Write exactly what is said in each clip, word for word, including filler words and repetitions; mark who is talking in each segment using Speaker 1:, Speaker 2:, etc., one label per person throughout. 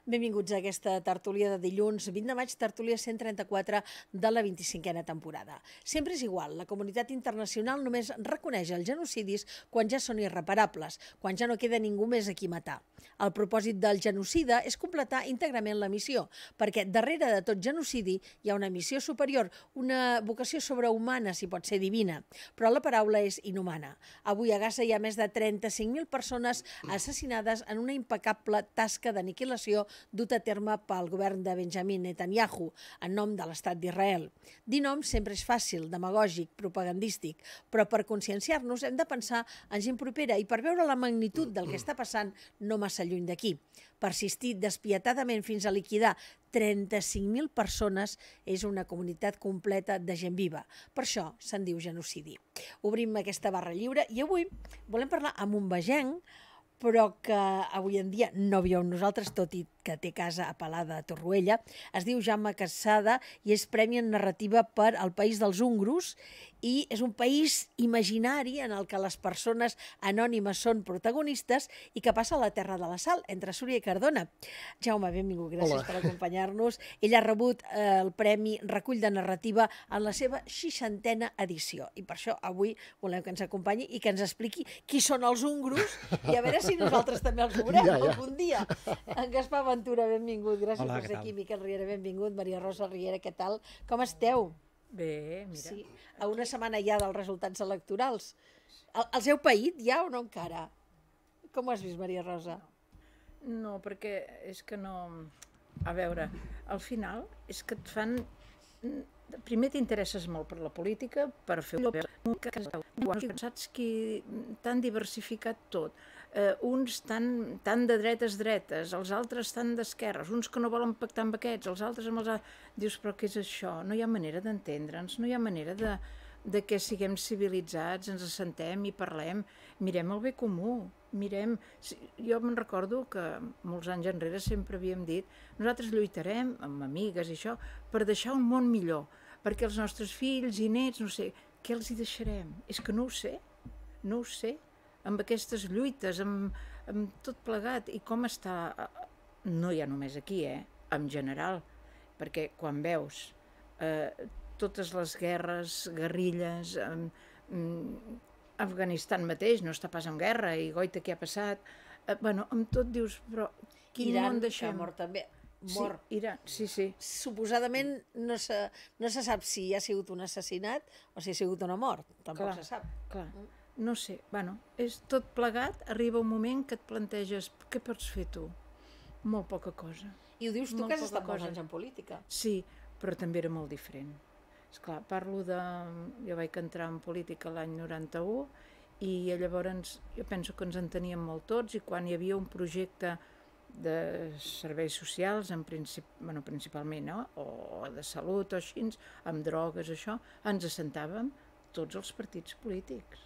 Speaker 1: Benvinguts a aquesta tertúlia de dilluns, vint de maig, tertúlia cent trenta-quatre de la vint-i-cinquena temporada. Sempre és igual, la comunitat internacional només reconeix els genocidis quan ja són irreparables, quan ja no queda ningú més a qui matar. El propòsit del genocida és completar íntegrament la missió, perquè darrere de tot genocidi hi ha una missió superior, una vocació sobrehumana, si pot ser divina, però la paraula és inhumana. Avui a Gaza hi ha més de trenta-cinc mil persones assassinades en una impecable tasca d'aniquilació dut a terme pel govern de Benjamin Netanyahu, en nom de l'Estat d'Israel. Dir nom sempre és fàcil, demagògic, propagandístic, però per conscienciar-nos hem de pensar en gent propera i per veure la magnitud del que està passant no massa lluny d'aquí. Persistir despietadament fins a liquidar trenta-cinc mil persones és una comunitat completa de gent viva. Per això se'n diu genocidi. Obrim aquesta barra lliure i avui volem parlar amb un vegenc, però que avui en dia no viu amb nosaltres, tot i que té casa a Palada de Torroella. Es diu Jaume Casada i és premi en narrativa per El País dels Húngros i és un país imaginari en el que les persones anònimes són protagonistes i que passa a la Terra de la Sal, entre Súria i Cardona. Jaume, benvingut, gràcies Hola. Per acompanyar-nos. Ell ha rebut eh, el Premi Recull de Narrativa en la seva seixantena edició i per això avui volem que ens acompanyi i que ens expliqui qui són els húngros i a veure si nosaltres també els veurem ja, ja. algun dia. En Gaspar Ventura, benvingut, gràcies Hola, per ser aquí. Miquel Riera, benvingut. Maria Rosa Riera, què tal? Com esteu?
Speaker 2: Bé, mira.
Speaker 1: Sí, a una setmana ja dels resultats electorals. El, els heu paït ja o no encara? Com ho has vist, Maria Rosa?
Speaker 2: No, no, perquè és que no... A veure, al final és que et fan... Primer t'interesses molt per la política, per fer... Saps que t'han diversificat tot. Uh, uns tan, tan de dretes dretes, els altres tan d'esquerres, uns que no volen pactar amb aquests, els altres amb els altres. Dius, però què és això? No hi ha manera d'entendre'ns, no hi ha manera de, de que siguem civilitzats, ens assentem i parlem, mirem el bé comú, mirem... Jo me'n recordo que molts anys enrere sempre havíem dit nosaltres lluitarem amb amigues i això per deixar un món millor, perquè els nostres fills i nets, no sé, què els hi deixarem? És que no ho sé, no ho sé. Amb aquestes lluites, amb, amb tot plegat, i com està, no ja només aquí, eh, en general, perquè quan veus eh, totes les guerres, guerrilles, eh, Afganistan mateix no està pas en guerra, i goita què ha passat, eh, bueno, amb tot dius, però quin
Speaker 1: Iran,
Speaker 2: món deixem?
Speaker 1: Iran, que ha mort també. Mort.
Speaker 2: Sí, Iran, sí, sí.
Speaker 1: Suposadament no se, no se sap si ha sigut un assassinat o si ha sigut una mort, tampoc
Speaker 2: clar,
Speaker 1: se sap.
Speaker 2: Clar. Mm. No sé, bueno, és tot plegat, arriba un moment que et planteges què pots fer tu? Molt poca cosa.
Speaker 1: I ho dius tu que has estat molts anys en política.
Speaker 2: Sí, però també era molt diferent. Esclar, parlo de... Jo vaig entrar en política l'any noranta-u i llavors jo penso que ens enteníem molt tots i quan hi havia un projecte de serveis socials, en princip... bueno, principalment, no? O de salut o així, amb drogues, això, ens assentàvem tots els partits polítics.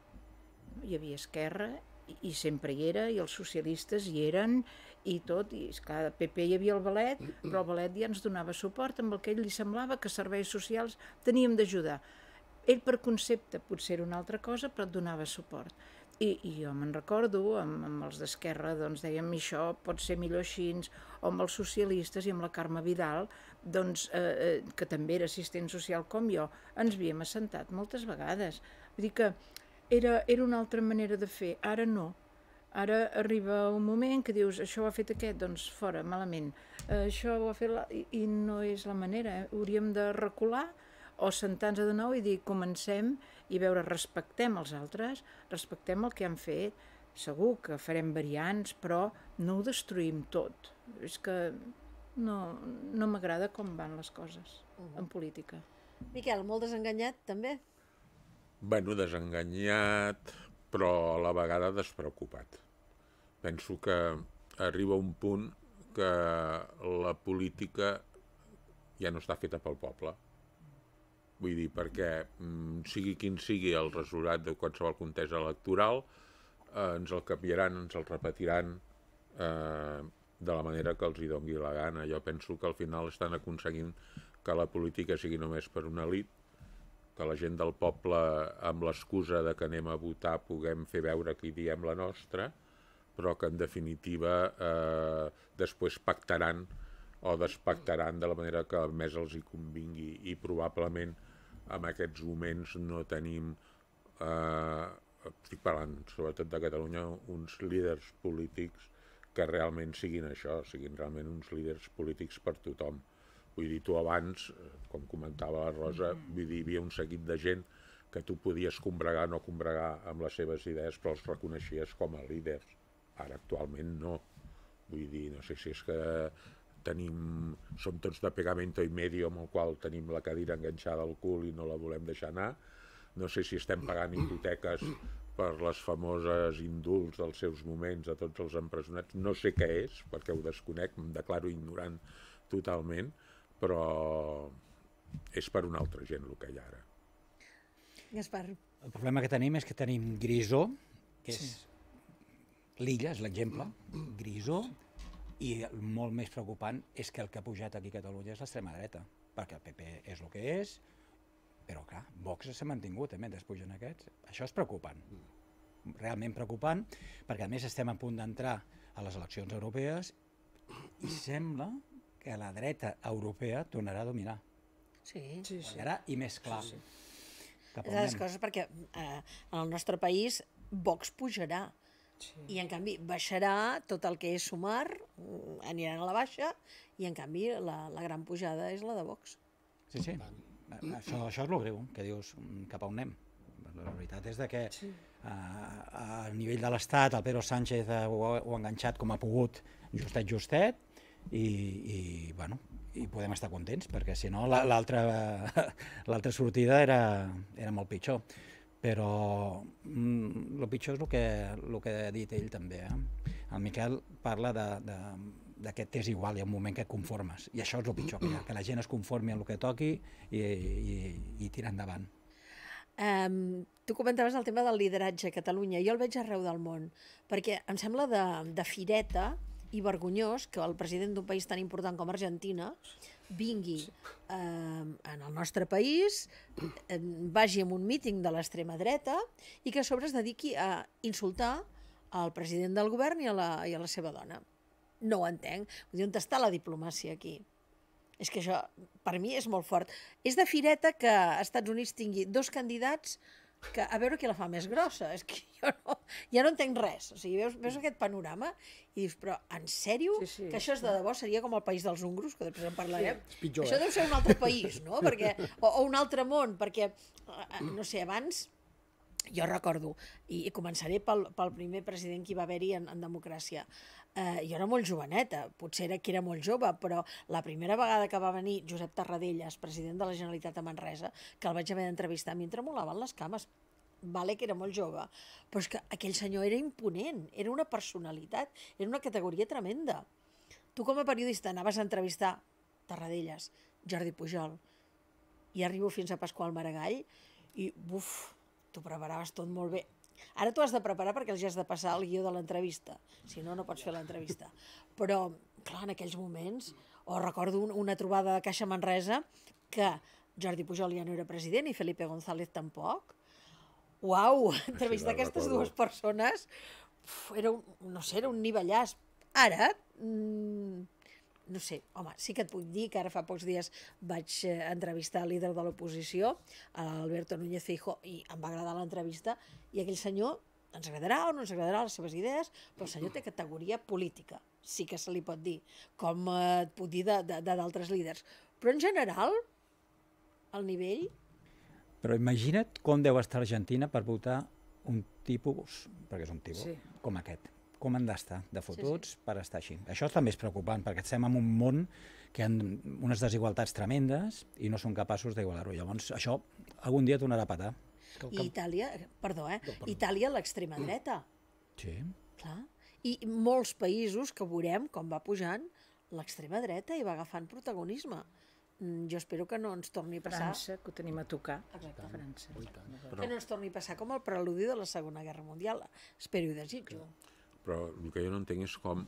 Speaker 2: Hi havia Esquerra, i sempre hi era, i els socialistes hi eren, i tot, i esclar, el P P hi havia el Belet, però el Belet ja ens donava suport, amb el que ell li semblava que serveis socials teníem d'ajudar. Ell per concepte potser era una altra cosa, però et donava suport. I, i jo me'n recordo, amb, amb els d'Esquerra, doncs dèiem, això pot ser millor així, o amb els socialistes i amb la Carme Vidal, doncs, eh, que també era assistent social com jo, ens havíem assentat moltes vegades. Vull dir que Era, era una altra manera de fer, ara no. Ara arriba un moment que dius, això ho ha fet aquest, doncs fora, malament. Uh, això ho ha fet la... I, i no és la manera, eh? Hauríem de recular o sentar-nos de nou i dir, comencem i veure, respectem els altres, respectem el que han fet, segur que farem variants, però no ho destruïm tot. És que no, no m'agrada com van les coses uh-huh. en política.
Speaker 1: Miquel, molt desenganyat, també?
Speaker 3: Bueno, desenganyat, però a la vegada despreocupat. Penso que arriba un punt que la política ja no està feta pel poble. Vull dir, perquè sigui quin sigui el resultat de qualsevol contesa electoral, eh, ens el canviaran, ens el repetiran eh, de la manera que els hi doni la gana. Jo penso que al final estan aconseguint que la política sigui només per una elit, que la gent del poble, amb l'excusa de que anem a votar, puguem fer veure que hi diem la nostra, però que en definitiva eh, després pactaran o despactaran de la manera que més els hi convingui, i probablement en aquests moments no tenim, eh, estic parlant sobretot de Catalunya, uns líders polítics que realment siguin això, siguin realment uns líders polítics per tothom. Vull dir, tu abans, com comentava la Rosa, vull dir, hi havia un seguit de gent que tu podies combregar o no combregar amb les seves idees, però els reconeixies com a líders. Ara actualment no. Vull dir, no sé si és que tenim, som tots de pegamento y medio, amb el qual tenim la cadira enganxada al cul i no la volem deixar anar. No sé si estem pagant hipoteques per les famoses indults dels seus moments a tots els empresonats. No sé què és, perquè ho desconec, em declaro ignorant totalment, però és per una altra gent el que hi ha ara.
Speaker 1: Gaspar.
Speaker 4: El problema que tenim és que tenim Grisó, que és sí. l'illa, és l'exemple, Grisó, i el molt més preocupant és que el que ha pujat aquí a Catalunya és l'extrema dreta, perquè el P P és el que és, però clar, Vox s'ha mantingut també, mentre pugen aquests. Això és preocupant, realment preocupant, perquè a més estem a punt d'entrar a les eleccions europees i sembla que la dreta europea tornarà a dominar.
Speaker 1: Sí.
Speaker 4: Sí, sí. Guanyarà i més clar. Sí, sí.
Speaker 1: És de les coses perquè eh, en el nostre país Vox pujarà. Sí. I en canvi baixarà tot el que és Sumar, aniran a la baixa, i en canvi la, la gran pujada és la de Vox.
Speaker 4: Sí, sí, això, això és el greu, que dius cap a on anem. La veritat és de que sí. a, a nivell de l'Estat el Pedro Sánchez ho ha, ho ha enganxat com ha pogut, justet, justet, i, i, bueno, i podem estar contents, perquè si no l'altra l'altra sortida era, era molt pitjor. Però mm, el pitjor és el que, el que ha dit ell també. Eh? El Miquel parla de, de, de que t'és igual, hi ha un moment que et conformes, i això és el pitjor que hi ha, que la gent es conformi amb el que toqui i, i, i tirar endavant.
Speaker 1: Um, tu comentaves el tema del lideratge a Catalunya, jo el veig arreu del món, perquè em sembla de, de fireta i vergonyós que el president d'un país tan important com Argentina vingui eh, en el nostre país, eh, vagi a un míting de l'extrema dreta i que a sobre es dediqui a insultar el president del govern i a la, i a la seva dona. No ho entenc. Vull dir, on està la diplomàcia aquí? És que això, per mi, és molt fort. És de fireta que als Estats Units tingui dos candidats que a veure qui la fa més grossa. És que jo no, ja no entenc res. O sigui, veus, veus aquest panorama i dius, però en sèrio? Sí, sí, que això és de debò? Seria com el país dels húngros, que després en parlarem. Sí, pitjor, això eh? Deu ser un altre país, no? Perquè, o, o un altre món, perquè, no sé, abans, jo recordo, i, i començaré pel, pel primer president que hi va haver-hi en, en democràcia. Eh, jo era molt joveneta, potser era que era molt jove, però la primera vegada que va venir Josep Tarradellas, president de la Generalitat a Manresa, que el vaig haver d'entrevistar, a mi em tremolaven les cames. Vale que era molt jove, però és que aquell senyor era imponent, era una personalitat, era una categoria tremenda. Tu com a periodista anaves a entrevistar Tarradellas, Jordi Pujol, i arribo fins a Pasqual Maragall i, buf, t'ho preparaves tot molt bé. Ara t'ho has de preparar perquè els has de passar el guió de l'entrevista, si no, no pots fer l'entrevista. Però, clar, en aquells moments, o recordo un, una trobada de Caixa Manresa que Jordi Pujol ja no era president i Felipe González tampoc. Uau, entrevistar aquestes dues persones era un, no sé, era un nivellàs. Ara, mmm, no sé, home, sí que et puc dir que ara fa pocs dies vaig eh, entrevistar el líder de l'oposició, Alberto Núñez Feijóo, i em va agradar l'entrevista, i aquell senyor, ens agradarà o no ens agradarà les seves idees, però el senyor té categoria política, sí que se li pot dir, com eh, et puc dir d'altres líders. Però en general, el nivell...
Speaker 4: Però imagina't com deu estar Argentina per votar un tipus, perquè és un tipus, sí. com aquest. Com han d'estar de fotuts sí, sí. per estar així. Això també és preocupant, perquè estem en un món que hi ha unes desigualtats tremendes i no són capaços d'igualar-ho. Llavors, això algun dia tornarà a patar.
Speaker 1: I Itàlia, perdó, eh? No, perdó. Itàlia a l'extrema dreta.
Speaker 4: Sí.
Speaker 1: Clar. I molts països que veurem com va pujant l'extrema dreta i va agafant protagonisme. Jo espero que no ens torni a passar...
Speaker 2: França, que ho tenim a tocar.
Speaker 1: Exacte.
Speaker 2: França.
Speaker 1: Però... Que no ens torni a passar com el preludi de la Segona Guerra Mundial. Espero i desitjo.
Speaker 3: Però el que jo no entenc és com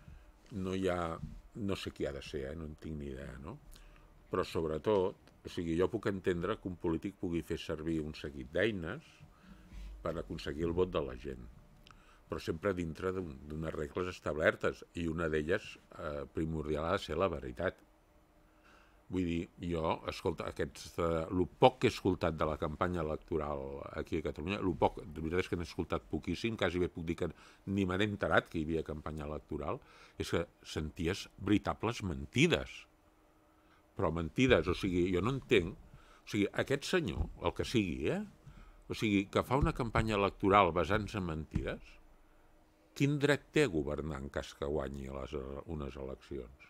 Speaker 3: no hi ha... No sé qui ha de ser, eh? No en tinc ni idea, no? Però sobretot, o sigui, jo puc entendre que un polític pugui fer servir un seguit d'eines per aconseguir el vot de la gent. però sempre dintre d'unes regles establertes, i una d'elles eh, primordial ha de ser la veritat. Vull dir, jo, escolta, aquests, eh, el poc que he escoltat de la campanya electoral aquí a Catalunya, el poc, de veritat és que n'he escoltat poquíssim, quasi bé puc dir que ni me n'he enterat que hi havia campanya electoral, és que senties veritables mentides. Però mentides, o sigui, jo no entenc, o sigui, aquest senyor, el que sigui, eh? O sigui, que fa una campanya electoral basant-se en mentides, quin dret té a governar en cas que guanyi les, unes eleccions?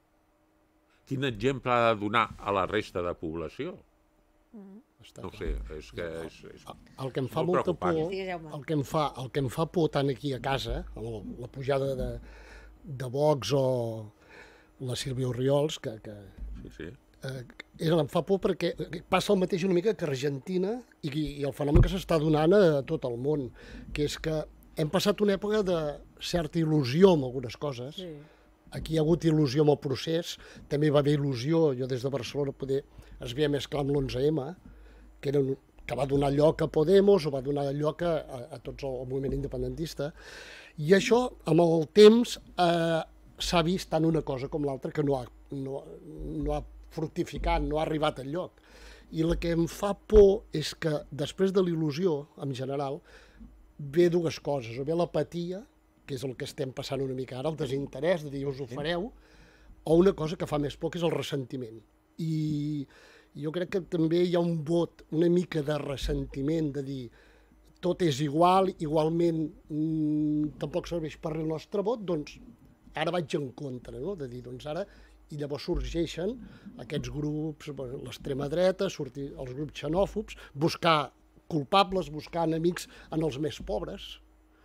Speaker 3: Quin exemple ha de donar a la resta de població? No ho sé, és que és, és
Speaker 5: el que em fa molta por,
Speaker 1: preocupant.
Speaker 5: el que em fa, el que em fa por tant aquí a casa, amb la pujada de, de Vox o la Sílvia Orriols, que, que
Speaker 3: sí, sí.
Speaker 5: Eh, és, em fa por perquè passa el mateix una mica que Argentina i, i el fenomen que s'està donant a tot el món, que és que hem passat una època de certa il·lusió amb algunes coses. Sí. Aquí hi ha hagut il·lusió amb el procés, també va haver il·lusió, jo des de Barcelona poder, es veia més clar amb l'onze ema, que, era, que va donar lloc a Podemos o va donar lloc a, a, a tots el, el moviment independentista. I això, amb el temps, eh, s'ha vist tant una cosa com l'altra que no ha, no, no ha fructificat, no ha arribat al lloc. I el que em fa por és que després de l'il·lusió, en general, ve dues coses, o ve l'apatia, que és el que estem passant una mica ara, el desinterès de dir us ho fareu, o una cosa que fa més por, que és el ressentiment. I jo crec que també hi ha un vot, una mica de ressentiment, de dir tot és igual, igualment mmm, tampoc serveix per el nostre vot, doncs ara vaig en contra, no? De dir, doncs ara, i llavors sorgeixen aquests grups, l'extrema dreta, sortir els grups xenòfobs, buscar culpables, buscar enemics en els més pobres.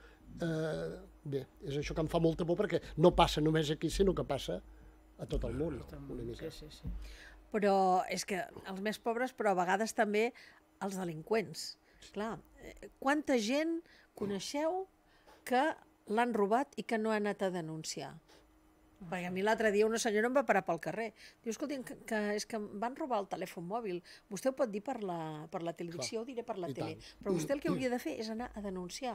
Speaker 5: Eh, bé, és això que em fa molta por perquè no passa només aquí, sinó que passa a tot el món, una mica.
Speaker 2: Sí, sí, sí.
Speaker 1: Però és que els més pobres, però a vegades també els delinqüents. Clar, quanta gent coneixeu que l'han robat i que no ha anat a denunciar? Perquè a mi l'altre dia una senyora em va parar pel carrer. Diu, escolti, que, que és que em van robar el telèfon mòbil. Vostè ho pot dir per la, per la televisió, ho diré per la tele. Però vostè el que hauria de fer és anar a denunciar.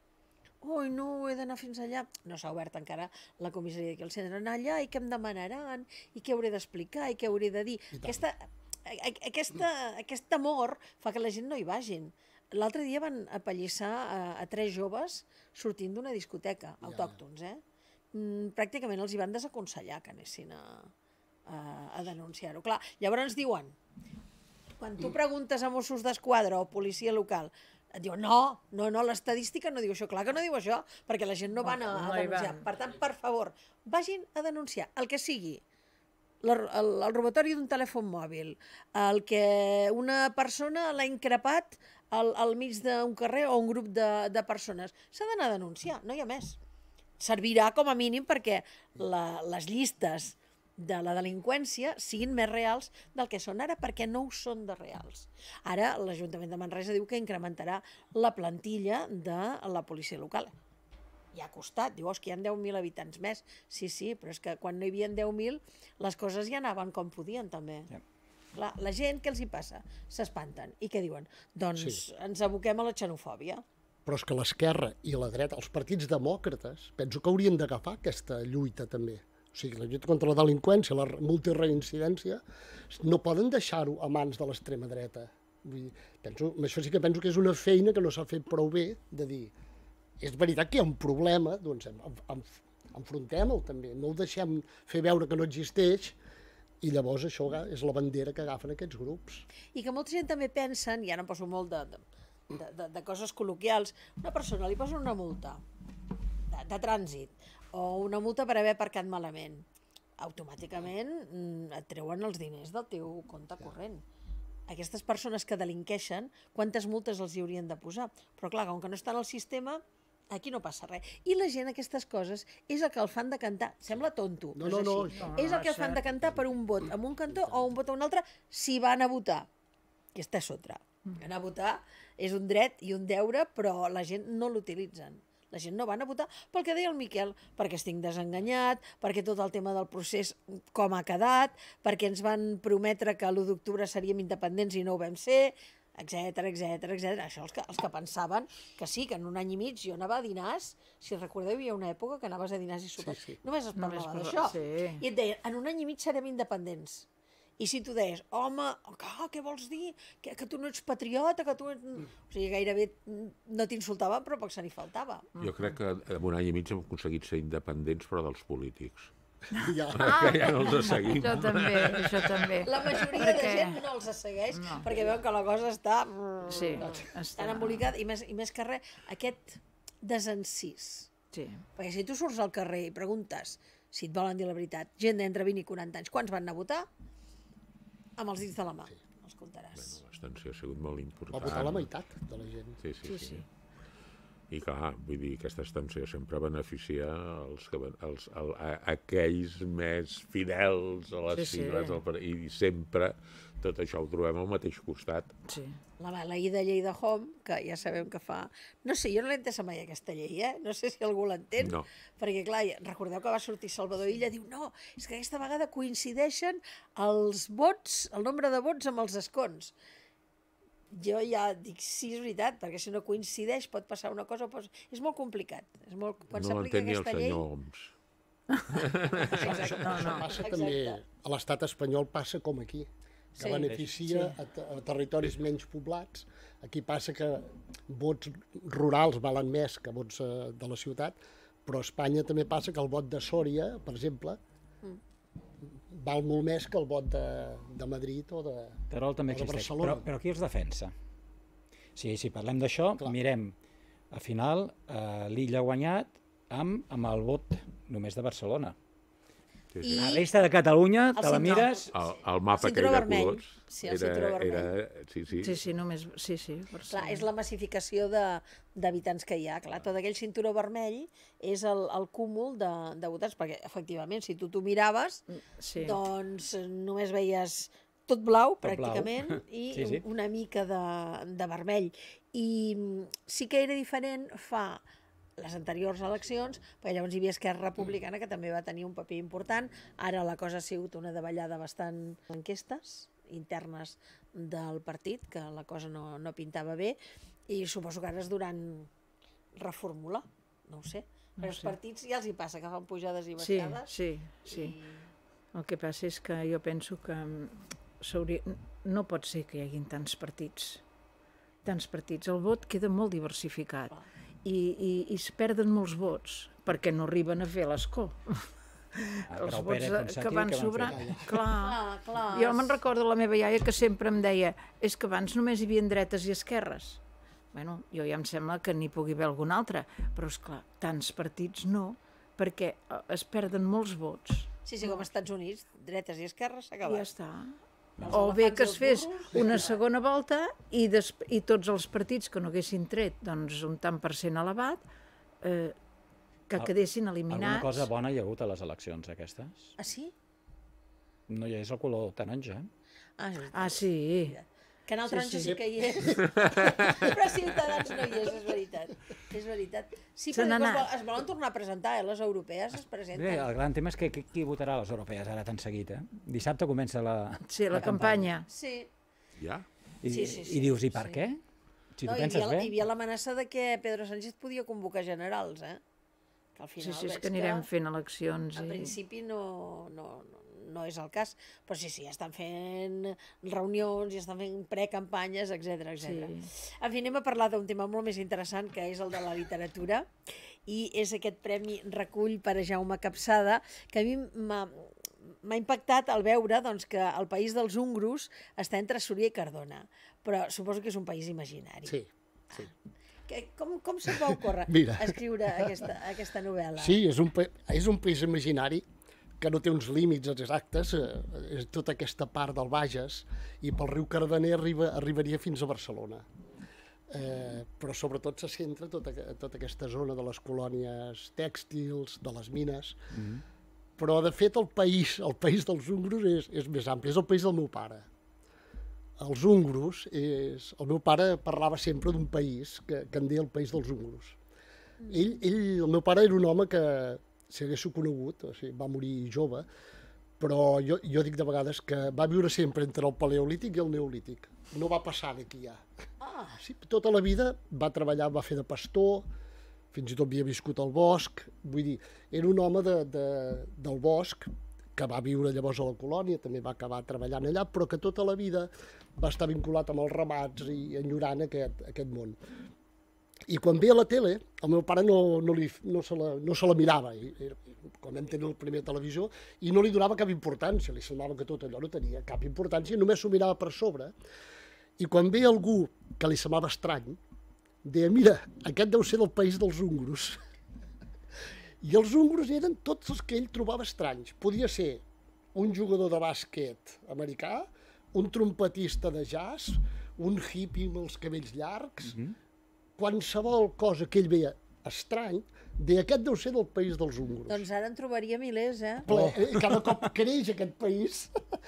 Speaker 1: Ui, no, he d'anar fins allà. No s'ha obert encara la comissaria d'aquí al centre. Anar allà i què em demanaran, i què hauré d'explicar, i què hauré de dir. Aquesta, aquesta, aquest temor fa que la gent no hi vagin. L'altre dia van apallissar a, a tres joves sortint d'una discoteca, autòctons, eh? Mm, pràcticament els hi van desaconsellar que anessin a, a, a denunciar-ho. Clar, llavors ens diuen, quan tu preguntes a Mossos d'Esquadra o policia local, et diuen, no, no, no, l'estadística no diu això. Clar que no diu això, perquè la gent no va anar a denunciar. Per tant, per favor, vagin a denunciar el que sigui. El, el, el robatori d'un telèfon mòbil, el que una persona l'ha increpat al, al mig d'un carrer o un grup de, de persones. S'ha d'anar a denunciar, no hi ha més. Servirà com a mínim perquè la, les llistes de la delinqüència siguin més reals del que són ara, perquè no ho són de reals. Ara l'Ajuntament de Manresa diu que incrementarà la plantilla de la policia local. Ja ha costat, diu, que hi ha deu mil habitants més. Sí, sí, però és que quan no hi havia deu mil les coses ja anaven com podien també. Ja. Clar, la gent, què els hi passa? S'espanten. I què diuen? Doncs sí. Ens aboquem a la xenofòbia.
Speaker 5: Però és que l'esquerra i la dreta, els partits demòcrates, penso que haurien d'agafar aquesta lluita també. O sigui, la lluita contra la delinqüència, la multireincidència, no poden deixar-ho a mans de l'extrema dreta. Vull dir, penso, això sí que penso que és una feina que no s'ha fet prou bé, de dir, és veritat que hi ha un problema, doncs en, en, enfrontem-lo també, no el deixem fer veure que no existeix, i llavors això és la bandera que agafen aquests grups.
Speaker 1: I que molta gent també pensen, i ara em poso molt de... de... De, de, de coses col·loquials, una persona li posa una multa de, de trànsit o una multa per haver aparcat malament, automàticament mm, et treuen els diners del teu compte corrent. Aquestes persones que delinqueixen, quantes multes els hi haurien de posar? Però clar, com que no estan al sistema, aquí no passa res. I la gent aquestes coses és el que el fan decantar, sembla tonto,
Speaker 5: no,
Speaker 1: no,
Speaker 5: no,
Speaker 1: és així.
Speaker 5: no,
Speaker 1: no, és el que el fan decantar per un vot en un cantó o un vot a un altre si van a votar. Aquesta és otra. Anar a votar és un dret i un deure, però la gent no l'utilitzen. La gent no van a votar pel que deia el Miquel, perquè estic desenganyat, perquè tot el tema del procés com ha quedat, perquè ens van prometre que l'u d'octubre seríem independents i no ho vam ser. etcètera, etcètera, etcètera. Això els que, els que pensaven que sí, que en un any i mig jo anava a dinars, si recordeu hi havia una època que anaves a dinars i sopars,
Speaker 5: Sí, sí.
Speaker 1: només es
Speaker 2: Només
Speaker 1: parlava
Speaker 2: parla-
Speaker 1: d'això.
Speaker 2: sí.
Speaker 1: I et deien, en un any i mig serem independents. I si tu deies, home, ah, què vols dir? Que, que tu no ets patriota, que tu ets... O sigui, gairebé no t'insultaven, però poc se n'hi faltava.
Speaker 3: Jo crec que en un any i mig hem aconseguit ser independents, però dels polítics.
Speaker 5: Ja.
Speaker 3: Que ja no els seguim.
Speaker 2: Jo també, jo també.
Speaker 1: La majoria
Speaker 2: Perquè-
Speaker 1: de gent no els segueix,
Speaker 2: No.
Speaker 1: perquè veuen que la cosa està...
Speaker 2: Sí,
Speaker 1: tan
Speaker 2: està...
Speaker 1: embolicada, i més, i més que res, aquest desencís.
Speaker 2: Sí.
Speaker 1: Perquè si tu surts al carrer i preguntes si et volen dir la veritat, gent d'entre vint i quaranta anys, quants van anar a votar? Amb els dits de la mà, els comptaràs.
Speaker 3: L'abstenció ha sigut molt important.
Speaker 5: Va votar la meitat de la gent.
Speaker 3: Sí, sí,
Speaker 2: Sí,
Speaker 3: sí.
Speaker 2: sí.
Speaker 3: I clar, vull dir, aquesta abstenció sempre beneficia els, que, els, el, a, aquells més fidels a les
Speaker 2: Sí, sí.
Speaker 3: sigles del partit, i sempre tot això ho trobem al mateix costat.
Speaker 2: Sí.
Speaker 1: La maleïda llei de Hom, que ja sabem que fa... No sé, jo no l'he entesa mai aquesta llei, eh? No sé si algú l'entén.
Speaker 3: No.
Speaker 1: Perquè, clar, recordeu que va sortir Salvador Illa i diu no, és que aquesta vegada coincideixen els vots, el nombre de vots amb els escons. Jo ja dic, sí, és veritat, perquè si no coincideix pot passar una cosa... Pot... És molt complicat. És molt... Quan
Speaker 3: No
Speaker 1: s'aplica
Speaker 3: l'entén ni el
Speaker 1: aquesta llei...
Speaker 3: senyor Homs.
Speaker 5: Això, això,
Speaker 2: No,
Speaker 5: això
Speaker 2: no.
Speaker 5: passa
Speaker 1: Exacte.
Speaker 5: també, a l'estat espanyol passa com aquí, que
Speaker 1: Sí.
Speaker 5: beneficia a, te- a territoris menys poblats. Aquí passa que vots rurals valen més que vots eh, de la ciutat, però a Espanya també passa que el vot de Sòria, per exemple, val molt més que el vot de, de Madrid o de,
Speaker 4: Terol també
Speaker 5: o de
Speaker 4: existeix,
Speaker 5: Barcelona.
Speaker 4: però, però qui els defensa? Si, si parlem d'això,
Speaker 5: Clar.
Speaker 4: mirem, al final, eh, l'Illa ha guanyat amb, amb el vot només de Barcelona.
Speaker 3: Sí,
Speaker 1: I-
Speaker 3: sí.
Speaker 4: La resta de Catalunya,
Speaker 1: El
Speaker 4: te la
Speaker 1: cinturó.
Speaker 4: mires...
Speaker 3: El, el mapa que
Speaker 1: cinturó
Speaker 3: era
Speaker 1: vermell.
Speaker 3: colors
Speaker 1: Sí, el
Speaker 3: era,
Speaker 1: cinturó
Speaker 3: era,
Speaker 1: vermell.
Speaker 3: sí, sí.
Speaker 2: Sí, sí, només... Sí, sí,
Speaker 1: Clar,
Speaker 2: Barcelona.
Speaker 1: és la massificació de- d'habitants que hi ha. Clar, tot aquell cinturó vermell és el, el cúmul de, de votants, perquè, efectivament, si tu t'ho miraves,
Speaker 2: Sí.
Speaker 1: doncs eh, només veies tot blau,
Speaker 4: Tot blau.
Speaker 1: pràcticament, i
Speaker 4: Sí, sí.
Speaker 1: una mica de, de vermell. I mm, sí que era diferent fa les anteriors eleccions, perquè llavors hi havia Esquerra Republicana, que també va tenir un paper important. Ara la cosa ha sigut una davallada bastant enquestes internes del partit, que la cosa no, no pintava bé, i suposo que ara es duran reformular, no ho sé. Però els partits ja els hi passa, que fan pujades i
Speaker 2: Sí,
Speaker 1: baixades.
Speaker 2: sí, sí. El que passa és que jo penso que mm, s'hauria... no pot ser que hi haguin tants partits. Tants partits. El vot queda molt diversificat i, i, i es perden molts vots perquè no arriben a fer l'escó. Els
Speaker 4: Grau
Speaker 2: vots
Speaker 4: Pérez,
Speaker 2: de-
Speaker 4: Ponsatí,
Speaker 2: que van
Speaker 4: què van
Speaker 2: sobrar...
Speaker 4: fer?
Speaker 2: Clar.
Speaker 1: Clar, clar.
Speaker 2: Jo me'n recordo la meva iaia que sempre em deia és que abans només hi havia dretes i esquerres. Bueno, jo ja em sembla que n'hi pugui haver algun altre, però és clar, tants partits no, perquè eh, es perden molts vots.
Speaker 1: Sí, sí, com als Estats Units, dretes i esquerres, s'ha
Speaker 2: I ja
Speaker 1: acabat.
Speaker 2: està.
Speaker 1: Els
Speaker 2: O bé
Speaker 1: elefants
Speaker 2: que
Speaker 1: i
Speaker 2: es
Speaker 1: els
Speaker 2: fes
Speaker 1: burros.
Speaker 2: una segona volta i, des, i tots els partits que no haguessin tret doncs, un tant per cent elevat, eh, que
Speaker 4: Al-
Speaker 2: quedessin
Speaker 4: Alguna
Speaker 2: eliminats.
Speaker 4: cosa bona hi ha hagut a les eleccions aquestes?
Speaker 1: Ah, sí?
Speaker 4: No hi és el color taronja, eh?
Speaker 1: Ah, és veritat.
Speaker 2: Ah, sí.
Speaker 1: Canal
Speaker 2: Sí,
Speaker 1: Taronja sí,
Speaker 2: sí.
Speaker 1: que hi és, però Ciutadans no hi és, és veritat. És veritat. Sí,
Speaker 2: Se
Speaker 1: però
Speaker 2: n'ha
Speaker 1: es,
Speaker 2: anat.
Speaker 1: vol, es volen tornar a presentar, eh? Les europees es
Speaker 4: Bé,
Speaker 1: presenten.
Speaker 4: el gran tema és que qui, qui votarà a les europees ara tan seguit, eh? Dissabte comença la,
Speaker 2: Sí, la campanya.
Speaker 1: Sí.
Speaker 3: Ja?
Speaker 4: I,
Speaker 1: Sí, sí, sí,
Speaker 4: i dius, i per
Speaker 1: sí.
Speaker 4: què? Si
Speaker 1: No,
Speaker 4: tu
Speaker 1: hi
Speaker 4: penses
Speaker 1: havia,
Speaker 4: bé...
Speaker 1: hi havia l'amenaça de que Pedro Sánchez podia convocar generals, eh? Que al
Speaker 2: Sí,
Speaker 1: final
Speaker 2: sí, és
Speaker 1: veig
Speaker 2: que anirem fent eleccions.
Speaker 1: En
Speaker 2: I...
Speaker 1: principi no, no, no, no és el cas, però sí, sí, estan fent reunions i estan fent precampanyes, etcètera, etcètera.
Speaker 2: Sí.
Speaker 1: En fi, anem a parlar d'un tema molt més interessant, que és el de la literatura, i és aquest premi Recull per a Jaume Capçada, que a mi m'ha m'ha impactat al veure doncs, que el país dels húngros està entre Súria i Cardona, però suposo que és un país imaginari.
Speaker 5: Sí, sí.
Speaker 1: Que, com, com se va ocórrer
Speaker 5: Mira.
Speaker 1: escriure aquesta, aquesta novel·la?
Speaker 5: Sí, és un, pa- és un país imaginari que no té uns límits exactes, eh, és tota aquesta part del Bages, i pel riu Cardener arriba, arribaria fins a Barcelona. Eh, però sobretot se centra tota, tota aquesta zona de les colònies tèxtils, de les mines, mm-hmm. però de fet el país, el país dels húngros és, és més ampli, és el país del meu pare. Els húngros, és, el meu pare parlava sempre d'un país que, que en deia el país dels húngros. Ell, ell, el meu pare era un home que, si haguéssiu conegut, o sigui, va morir jove, però jo, jo dic de vegades que va viure sempre entre el paleolític i el neolític. No va passar d'aquí ja.
Speaker 1: Ah.
Speaker 5: Sí, tota la vida va treballar, va fer de pastor, fins i tot havia viscut al bosc, vull dir, era un home de, de, del bosc que va viure llavors a la colònia, també va acabar treballant allà, però que tota la vida va estar vinculat amb els ramats i enyorant aquest, aquest món. I quan ve a la tele, el meu pare no, no, li, no, se, la, no se la mirava, i, i, quan vam tenir la primera televisió, i no li donava cap importància, li semblava que tot allò no tenia cap importància, només s'ho mirava per sobre. I quan ve algú que li semblava estrany, deia, mira, aquest deu ser del país dels húngaros. I els húngaros eren tots els que ell trobava estranys. Podia ser un jugador de bàsquet americà, un trompetista de jazz, un hippie amb els cabells llargs, mm-hmm. qualsevol cosa que ell veia estrany, deia, aquest deu ser del país dels húngaros.
Speaker 1: Doncs ara en trobaria milers, eh?
Speaker 5: Ple, oh. Cada cop creix aquest país.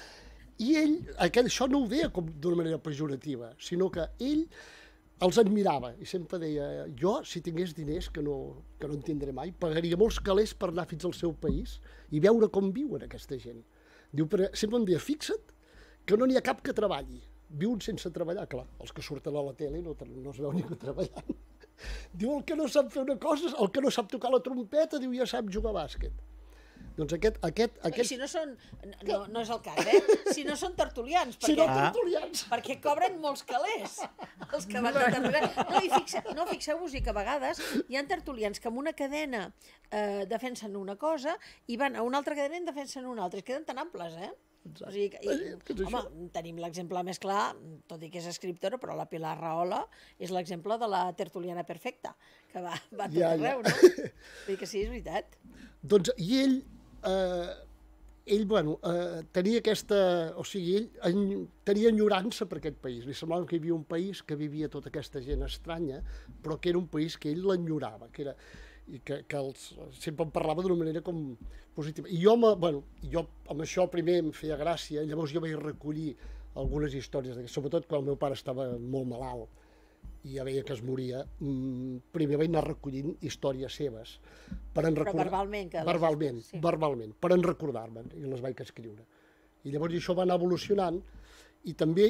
Speaker 5: I ell, aquest, això no ho deia com d'una manera pejorativa, sinó que ell els admirava i sempre deia, jo, si tingués diners, que no, que no en tindré mai, pagaria molts calés per anar fins al seu país i veure com viuen aquesta gent. Diu, però sempre em deia, fixa't que no n'hi ha cap que treballi. Viuen sense treballar, clar, els que surten a la tele no, no es veu ningú treballant. Diu, el que no sap fer una cosa, el que no sap tocar la trompeta, diu, ja sap jugar a bàsquet. Doncs aquest... aquest, aquest...
Speaker 1: I si no són... No, no és el cas, eh? Si no són tertulians. Perquè,
Speaker 5: si no tertulians.
Speaker 1: Perquè cobren molts calés. Els que van de tertulians. No, i fixe, no fixeu-vos-hi que a vegades hi ha tertulians que amb una cadena eh, defensen una cosa i van a una altra cadena i en defensen una altra. Es queden tan amples, eh? O sigui, i, home, tenim l'exemple més clar, tot i que és escriptora, però la Pilar Rahola és l'exemple de la tertuliana perfecta, que va, va tot ja, arreu, ja. No? Vull dir que sí, és veritat.
Speaker 5: Doncs, i ell, eh, ell, bueno, eh, tenia aquesta, o sigui, ell en, tenia enyorança per aquest país. Li semblava que hi havia un país que vivia tota aquesta gent estranya, però que era un país que ell l'enyorava, que era... i que, que els, sempre em parlava d'una manera com positiva. I jo, bueno, jo amb això primer em feia gràcia, llavors jo vaig recollir algunes històries, sobretot quan el meu pare estava molt malalt i ja veia que es moria, primer vaig anar recollint històries seves. Per en
Speaker 1: recordar... Però verbalment? Que
Speaker 5: verbalment, sí. verbalment, per en recordar-me'n, i les vaig escriure. I llavors això va anar evolucionant i també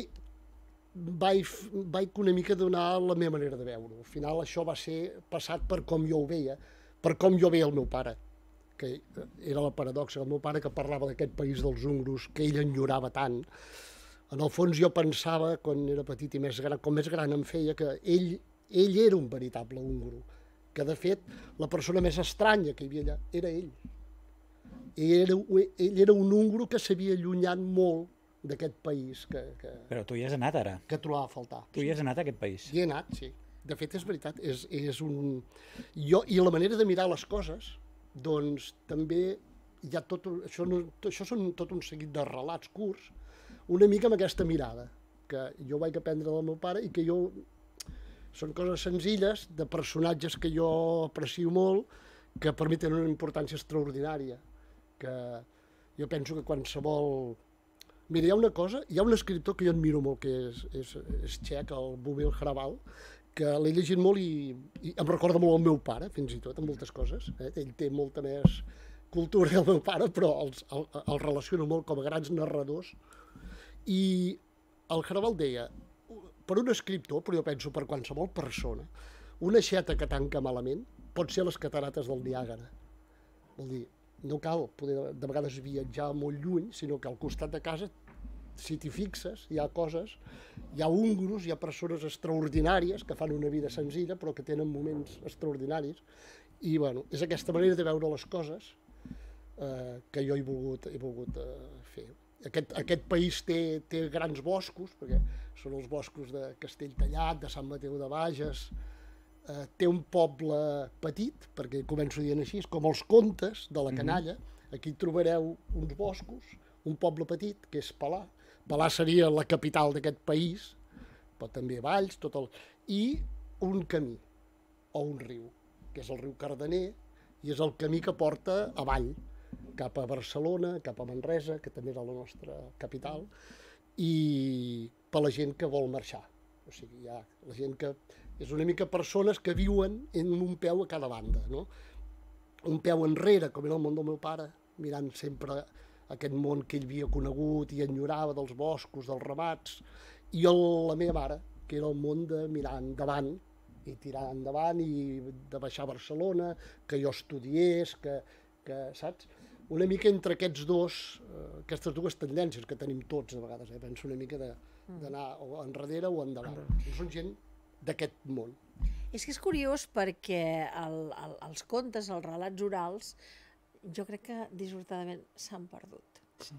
Speaker 5: vaig, vaig una mica donar la meva manera de veure. Al final això va ser passat per com jo ho veia, per com jo veia el meu pare, que era la paradoxa, el meu pare que parlava d'aquest país dels húngaros, que ell enyorava tant. En el fons jo pensava, quan era petit i més gran, com més gran em feia, que ell, ell era un veritable húngaro, que de fet la persona més estranya que hi havia allà era ell. Ell era, ell era un húngaro que s'havia allunyat molt d'aquest país que, que...
Speaker 4: Però tu hi has anat ara.
Speaker 5: Que trobava a faltar.
Speaker 4: Tu hi has anat a aquest país.
Speaker 5: Hi he anat, sí. De fet, és veritat. És, és un... jo, I la manera de mirar les coses, doncs, també hi ha tot... Un... Això, no... això són tot un seguit de relats curts, una mica amb aquesta mirada, que jo vaig aprendre del meu pare i que jo... Són coses senzilles, de personatges que jo aprecio molt, que per mi tenen una importància extraordinària, que jo penso que qualsevol... Mira, hi ha una cosa, hi ha un escriptor que jo admiro molt, que és, és, és txec, el Boumil Hrabal, que l'he llegit molt i, i em recorda molt el meu pare, fins i tot, en moltes coses. Eh? Ell té molta més cultura que el meu pare, però els, el, el relaciono molt com a grans narradors. I el Hrabal deia, per un escriptor, però jo penso per qualsevol persona, una aixeta que tanca malament pot ser les catarates del Niàgara. Vol dir, no cal poder de vegades viatjar molt lluny, sinó que al costat de casa, si t'hi fixes, hi ha coses, hi ha húngaros, hi ha persones extraordinàries que fan una vida senzilla però que tenen moments extraordinaris i bueno, és aquesta manera de veure les coses eh, que jo he volgut, he volgut eh, fer. Aquest, aquest país té, té grans boscos, perquè són els boscos de Castelltallat, de Sant Mateu de Bages. Uh, té un poble petit, perquè començo dient així, com els contes de la Canalla. Mm-hmm. Aquí trobareu uns boscos, un poble petit, que és Palà. Palà seria la capital d'aquest país, però també Valls, tot el... i un camí, o un riu, que és el riu Cardener, i és el camí que porta avall, cap a Barcelona, cap a Manresa, que també era la nostra capital, i per la gent que vol marxar. O sigui, hi ha la gent que... És una mica persones que viuen en un peu a cada banda, no? Un peu enrere, com era el món del meu pare, mirant sempre aquest món que ell havia conegut i enyorava dels boscos, dels ramats, i el, la meva mare, que era el món de mirar endavant, i tirar endavant, i de baixar a Barcelona, que jo estudiés, que, que saps? Una mica entre aquests dos, eh, aquestes dues tendències que tenim tots, a vegades, eh? Penso una mica d'anar o enrere o endavant. I són gent d'aquest món.
Speaker 1: És que és curiós perquè el, el, els contes, els relats orals, jo crec que dissortadament s'han perdut. Sí.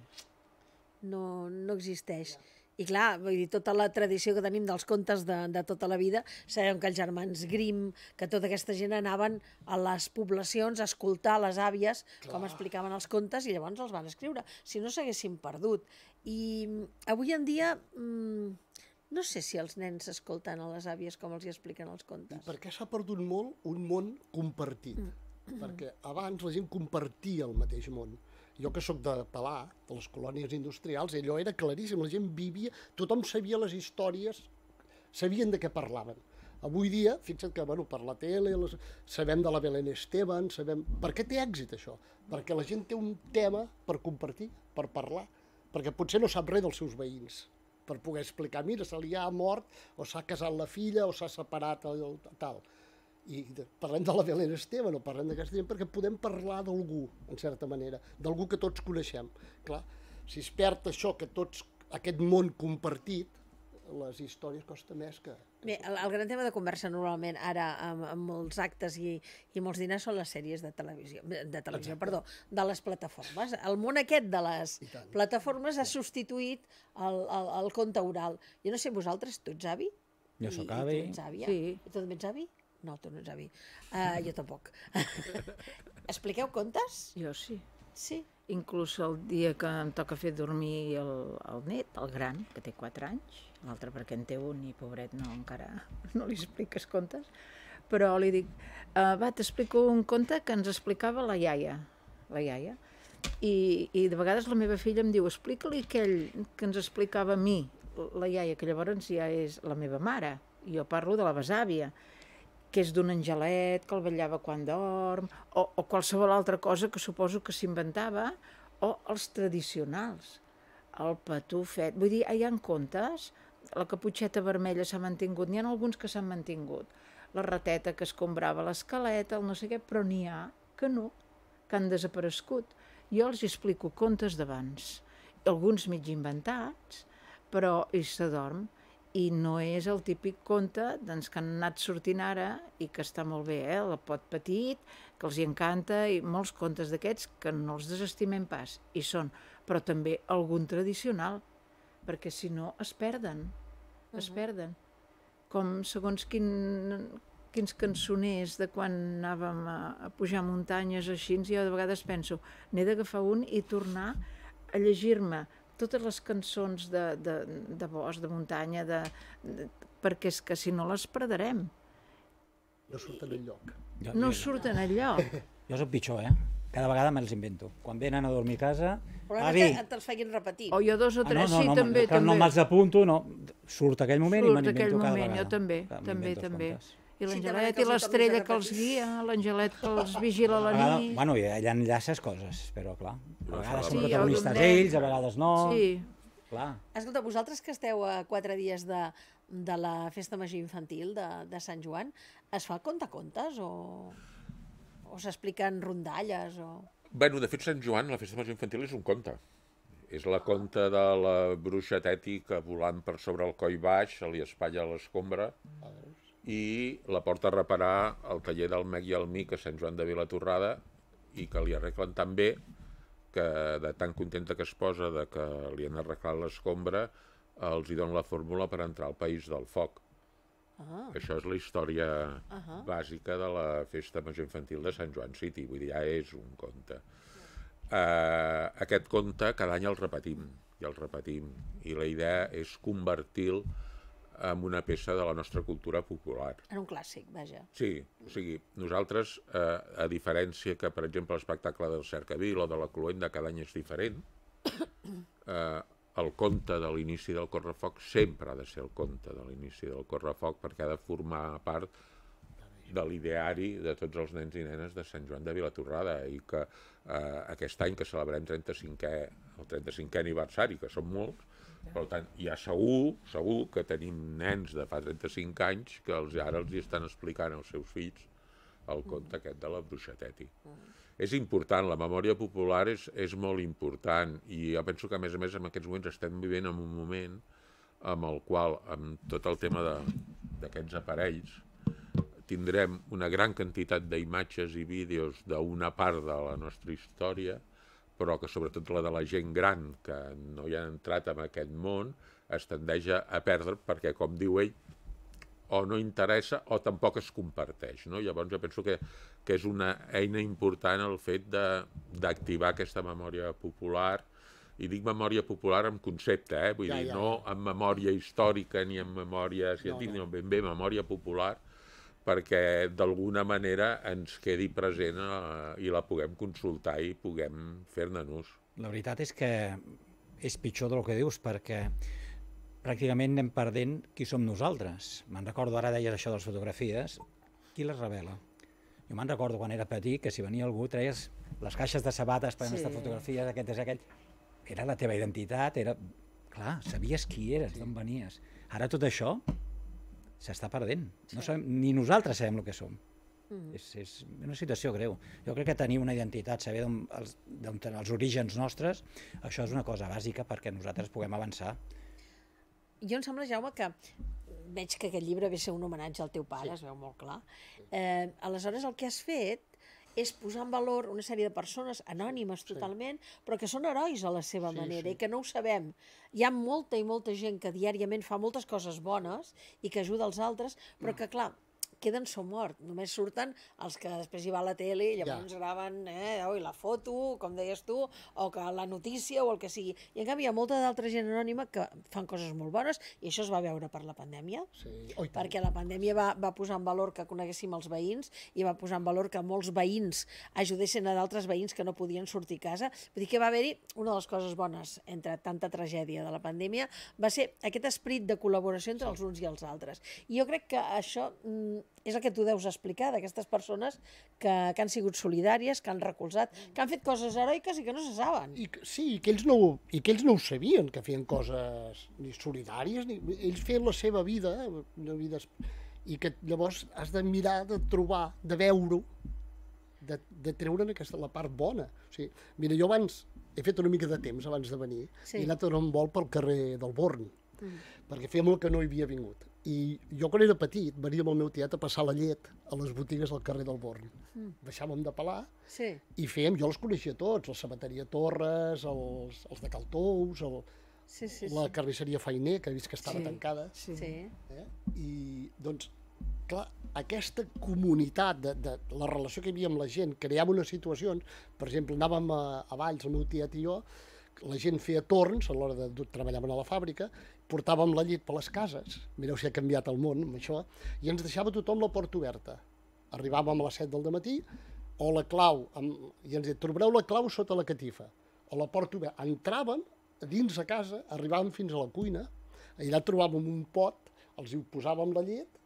Speaker 1: No, no existeix. I clar, vull dir, tota la tradició que tenim dels contes de, de tota la vida, sabem que els germans Grimm, que tota aquesta gent anaven a les poblacions a escoltar les àvies clar. Com explicaven els contes i llavors els van escriure. Si no s'haguessin perdut. I avui en dia mmm, no sé si els nens escolten a les àvies com els hi expliquen els contes.
Speaker 5: I perquè s'ha perdut molt un món compartit. Mm. Perquè abans la gent compartia el mateix món. Jo que sóc de Palà, de les colònies industrials, allò era claríssim, la gent vivia, tothom sabia les històries, sabien de què parlaven. Avui dia, fixa't que bueno, per la tele, les, sabem de la Belén Esteban, sabem... Per què té èxit això? Perquè la gent té un tema per compartir, per parlar, perquè potser no sap res dels seus veïns, per poder explicar, mira, se li ha mort, o s'ha casat la filla, o s'ha separat, el, tal. I de, parlem de la Belén Esteban o parlem d'aquesta gent perquè podem parlar d'algú, en certa manera, d'algú que tots coneixem. Clar, si es perd això, que tots, aquest món compartit, les històries costa més que... que
Speaker 1: Bé, el, el gran tema de conversa normalment ara amb, amb molts actes i, i molts dinars són les sèries de televisió, de televisió, perdó, de les plataformes. El món aquest de les plataformes ha substituït el, el, el conte oral. Jo no sé, vosaltres, tu ets avi?
Speaker 4: Jo sóc avi.
Speaker 1: I tu ets àvia?
Speaker 2: Sí.
Speaker 1: I tu també ets avi? No, tu no ets avi. Uh, jo tampoc. Expliqueu contes?
Speaker 2: Jo sí.
Speaker 1: Sí.
Speaker 2: Inclús el dia que em toca fer dormir el, el net, el gran, que té quatre anys, l'altre perquè en té un i pobret no, encara no li expliques contes, però li dic, uh, va, t'explico un conte que ens explicava la iaia, la iaia, i, i de vegades la meva filla em diu, explica-li aquell que ens explicava a mi, la iaia, que llavors ja és la meva mare, i jo parlo de la besàvia, que és d'un angelet, que el vetllava quan dorm, o, o qualsevol altra cosa que suposo que s'inventava, o els tradicionals, el patufet. Vull dir, hi ha contes, la caputxeta vermella s'ha mantingut, n'hi ha alguns que s'han mantingut, la rateta que escombrava l'escaleta, el no sé què, però n'hi ha que no, que han desaparegut. Jo els explico contes d'abans, alguns mig inventats, però i s'adorm. I no és el típic conte doncs, que han anat sortint ara i que està molt bé, eh? El Pot Petit, que els hi encanta, i molts contes d'aquests que no els desestimem pas, i són, però també algun tradicional, perquè si no es perden, es uh-huh. perden. Com segons quin, quins cançoners de quan anàvem a, a pujar muntanyes així, jo de vegades penso, n'he d'agafar un i tornar a llegir-me totes les cançons de, de, de bosc, de muntanya, de, de, perquè és que si no les perdrem.
Speaker 5: No surten enlloc.
Speaker 2: Jo, no jo, surten enlloc.
Speaker 4: Jo soc pitjor, eh? Cada vegada me'ls invento. Quan venen a dormir a casa...
Speaker 1: Però avi, que te'ls feien repetir.
Speaker 2: O jo dos o tres,
Speaker 4: ah, no, no,
Speaker 2: sí,
Speaker 4: no,
Speaker 2: també.
Speaker 4: Que també. No me'ls apunto, no. Surt aquell moment
Speaker 2: Surt
Speaker 4: i me n'invento cada
Speaker 2: moment,
Speaker 4: vegada.
Speaker 2: Jo també, també, també.
Speaker 4: Contes.
Speaker 2: I l'Angelet i l'estrella que els guia, l'Angelet que els vigila a la nit...
Speaker 4: Bueno, i allà enllaces coses, però clar, a vegades són
Speaker 2: sí,
Speaker 4: protagonistes ells, a vegades no...
Speaker 2: Sí.
Speaker 4: Clar.
Speaker 1: Escolta, vosaltres que esteu a quatre dies de, de la festa major infantil de, de Sant Joan, es fa contacontes o, o s'expliquen rondalles? O...
Speaker 3: Bueno, de fet, Sant Joan, la festa major infantil, és un conte. És la conta de la bruixa tètica volant per sobre el coll baix, se li espatlla l'escombra i la porta a reparar al taller del Mec i el Mic a Sant Joan de Vilatorrada i que li arreglen tan bé que de tan contenta que es posa de que li han arreglat l'escombra els hi donen la fórmula per entrar al País del Foc. Ah. Això és la història uh-huh. bàsica de la festa major infantil de Sant Joan City, vull dir, ja és un conte. Uh, aquest conte cada any el repetim, i el repetim, i la idea és convertir-lo en una peça de la nostra cultura popular.
Speaker 1: En un clàssic, vaja.
Speaker 3: Sí, o sigui, nosaltres, eh, a diferència que, per exemple, l'espectacle del Cercavil o de la Cluenda cada any és diferent, eh, el conte de l'inici del Correfoc sempre ha de ser el conte de l'inici del Correfoc perquè ha de formar part de l'ideari de tots els nens i nenes de Sant Joan de Vilatorrada, i que eh, aquest any que celebrem trenta-cinquè, el trenta-cinquè aniversari, que són molts, per tant, hi ha segur, segur que tenim nens de fa trenta-cinc anys que els, ara els hi estan explicant als seus fills el conte aquest de la Bruixateti. És important, la memòria popular és, és molt important, i jo penso que a més a més en aquests moments estem vivint en un moment amb el qual, amb tot el tema d'aquests aparells, tindrem una gran quantitat d'imatges i vídeos d'una part de la nostra història, però que sobretot la de la gent gran que no hi ha entrat en aquest món es tendeix a perdre perquè, com diu ell, o no interessa o tampoc es comparteix, no? Llavors jo penso que, que és una eina important el fet d'activar aquesta memòria popular, i dic memòria popular en concepte, eh? Vull ja, dir, ja. No en memòria històrica ni en memòria científica, no, no. ben bé memòria popular, perquè d'alguna manera ens quedi present eh, i la puguem consultar i puguem fer-ne ús.
Speaker 4: La veritat és que és pitjor del que dius, perquè pràcticament anem perdent qui som nosaltres. Me'n recordo, ara deies això de les fotografies, qui les revela? Jo me'n recordo quan era petit que si venia algú treies les caixes de sabates per aquestes fotografies, aquest és aquell. Era la teva identitat, era... Clar, sabies qui eres, d'on venies. Ara tot això s'està perdent. No sabem, ni nosaltres sabem el que som. És, és una situació greu. Jo crec que tenir una identitat, saber d'on els, els orígens nostres, això és una cosa bàsica perquè nosaltres puguem avançar.
Speaker 1: Jo em sembla, Jaume, que veig que aquest llibre ve a ser un homenatge al teu pare, sí. Es veu molt clar. Eh, aleshores, el que has fet és posar en valor una sèrie de persones anònimes totalment, sí. Però que són herois a la seva sí, manera sí. I que no ho sabem. Hi ha molta i molta gent que diàriament fa moltes coses bones i que ajuda els altres, però que, clar, queden somort. Només surten els que després hi va a la tele i llavors ja. Graven eh, oi, la foto, com deies tu, o que la notícia o el que sigui. I en canvi hi ha molta d'altra gent anònima que fan coses molt bones i això es va veure per la pandèmia, sí. Oi, perquè la pandèmia va, va posar en valor que coneguéssim els veïns i va posar en valor que molts veïns ajudessin a d'altres veïns que no podien sortir a casa. Vull dir que va haver-hi una de les coses bones entre tanta tragèdia de la pandèmia va ser aquest esperit de col·laboració entre sí. Els uns i els altres. I jo crec que això és el que tu deus explicar d'aquestes persones que, que han sigut solidàries, que han recolzat, que han fet coses heroiques i que no se saben.
Speaker 5: I, sí, i que, ells no, i que ells no ho sabien, que feien coses ni solidàries, ni, ells feien la seva vida, una vida, i que llavors has de mirar, de trobar, de veure-ho, de, de treure'n aquesta, la part bona. O sigui, mira, jo abans he fet una mica de temps abans de venir, sí. He anat a donar un vol pel carrer del Born, mm. perquè feia molt que no hi havia vingut. I jo quan era petit venia amb el meu tiet a passar la llet a les botigues del carrer del Born. Mm. Baixàvem de pelar
Speaker 1: sí.
Speaker 5: I fèiem, jo els coneixia tots, la sabateria Torres, els, els de Caltous, el,
Speaker 1: sí, sí,
Speaker 5: la
Speaker 1: sí.
Speaker 5: carnisseria Fainé, que he vist que estava
Speaker 1: sí.
Speaker 5: tancada.
Speaker 1: Sí.
Speaker 5: Eh? I doncs, clar, aquesta comunitat, de, de la relació que hi havia amb la gent, creava unes situacions, per exemple, anàvem a, a Valls, el meu tiet i jo, la gent feia torns a l'hora de, de treballaven a la fàbrica, portàvem la llet per les cases, mireu si ha canviat el món amb això, i ens deixava tothom la porta oberta. Arribàvem a les set del matí, o la clau, amb, i ens deia, trobareu la clau sota la catifa, o la porta oberta. Entràvem dins a casa, arribàvem fins a la cuina, allà trobàvem un pot, els hi posàvem la llet,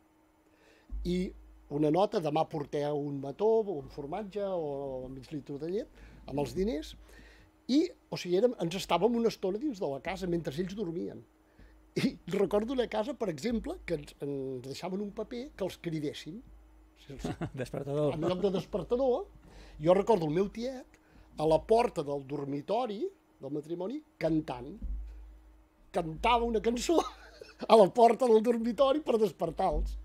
Speaker 5: i una nota, demà porteu un mató, un formatge, o mig litre de llet, amb els diners, i, o sigui, érem, ens estàvem una estona dins de la casa mentre ells dormien. I recordo una casa, per exemple, que ens, ens deixaven un paper que els cridéssim.
Speaker 4: Despertador.
Speaker 5: En lloc de despertador, jo recordo el meu tiet a la porta del dormitori del matrimoni cantant. Cantava una cançó a la porta del dormitori per despertar-los.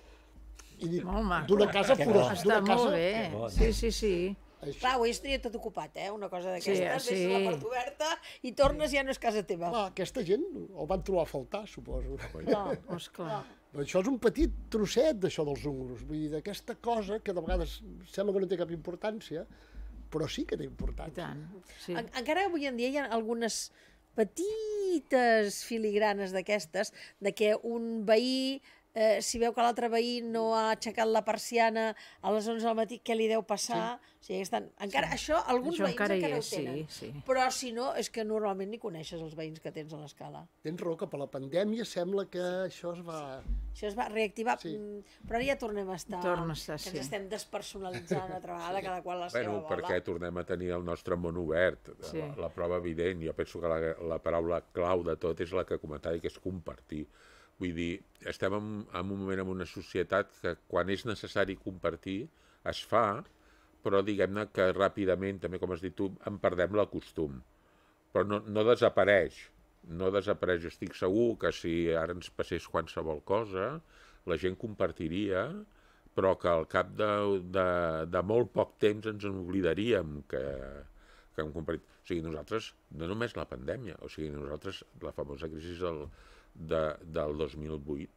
Speaker 5: I d'una casa forada.
Speaker 2: Està molt bé. Sí, sí, sí.
Speaker 1: Això. Clar, avui estaria tot ocupat, eh? Una cosa d'aquestes,
Speaker 2: sí, sí.
Speaker 1: Deixes la porta oberta i tornes i ja no és casa teva.
Speaker 5: Clar, aquesta gent el van trobar a faltar, suposo.
Speaker 2: No, esclar.
Speaker 5: No. Això és un petit trosset d'això dels húngaros, vull dir, d'aquesta cosa que de vegades sembla que no té cap importància, però sí que té importància.
Speaker 2: I tant, sí.
Speaker 1: En, encara avui en dia hi ha algunes petites filigranes d'aquestes, de que un veí eh, si veu que l'altre veí no ha aixecat la persiana a les onze del matí, què li deu passar? Sí. O sigui, estan... encara, sí. Això alguns
Speaker 2: això
Speaker 1: veïns
Speaker 2: encara,
Speaker 1: encara ho
Speaker 2: és,
Speaker 1: tenen.
Speaker 2: Sí, sí.
Speaker 1: Però si no, és que normalment ni coneixes els veïns que tens a l'escala.
Speaker 5: Tens raó, que per la pandèmia sembla que això es va...
Speaker 1: Això es va reactivar,
Speaker 5: Sí.
Speaker 1: però ara ja tornem a estar...
Speaker 2: Torna a estar,
Speaker 1: que
Speaker 2: sí.
Speaker 1: ens estem despersonalitzant altra vegada, cada qual la seva
Speaker 3: Bueno,
Speaker 1: bola.
Speaker 3: perquè tornem a tenir el nostre món obert.
Speaker 2: Sí.
Speaker 3: La, la prova evident, jo penso que la, la paraula clau de tot és la que comentava, que és compartir. Vull dir, estem en, en un moment en una societat que quan és necessari compartir es fa, però diguem-ne que ràpidament, també com has dit tu, en perdem el costum. Però no, no desapareix, no desapareix. Jo estic segur que si ara ens passés qualsevol cosa, la gent compartiria, però que al cap de, de, de molt poc temps ens en oblidaríem que, que hem compartit. O sigui, nosaltres, no només la pandèmia, o sigui, nosaltres, la famosa crisi del, de, del dos mil vuit,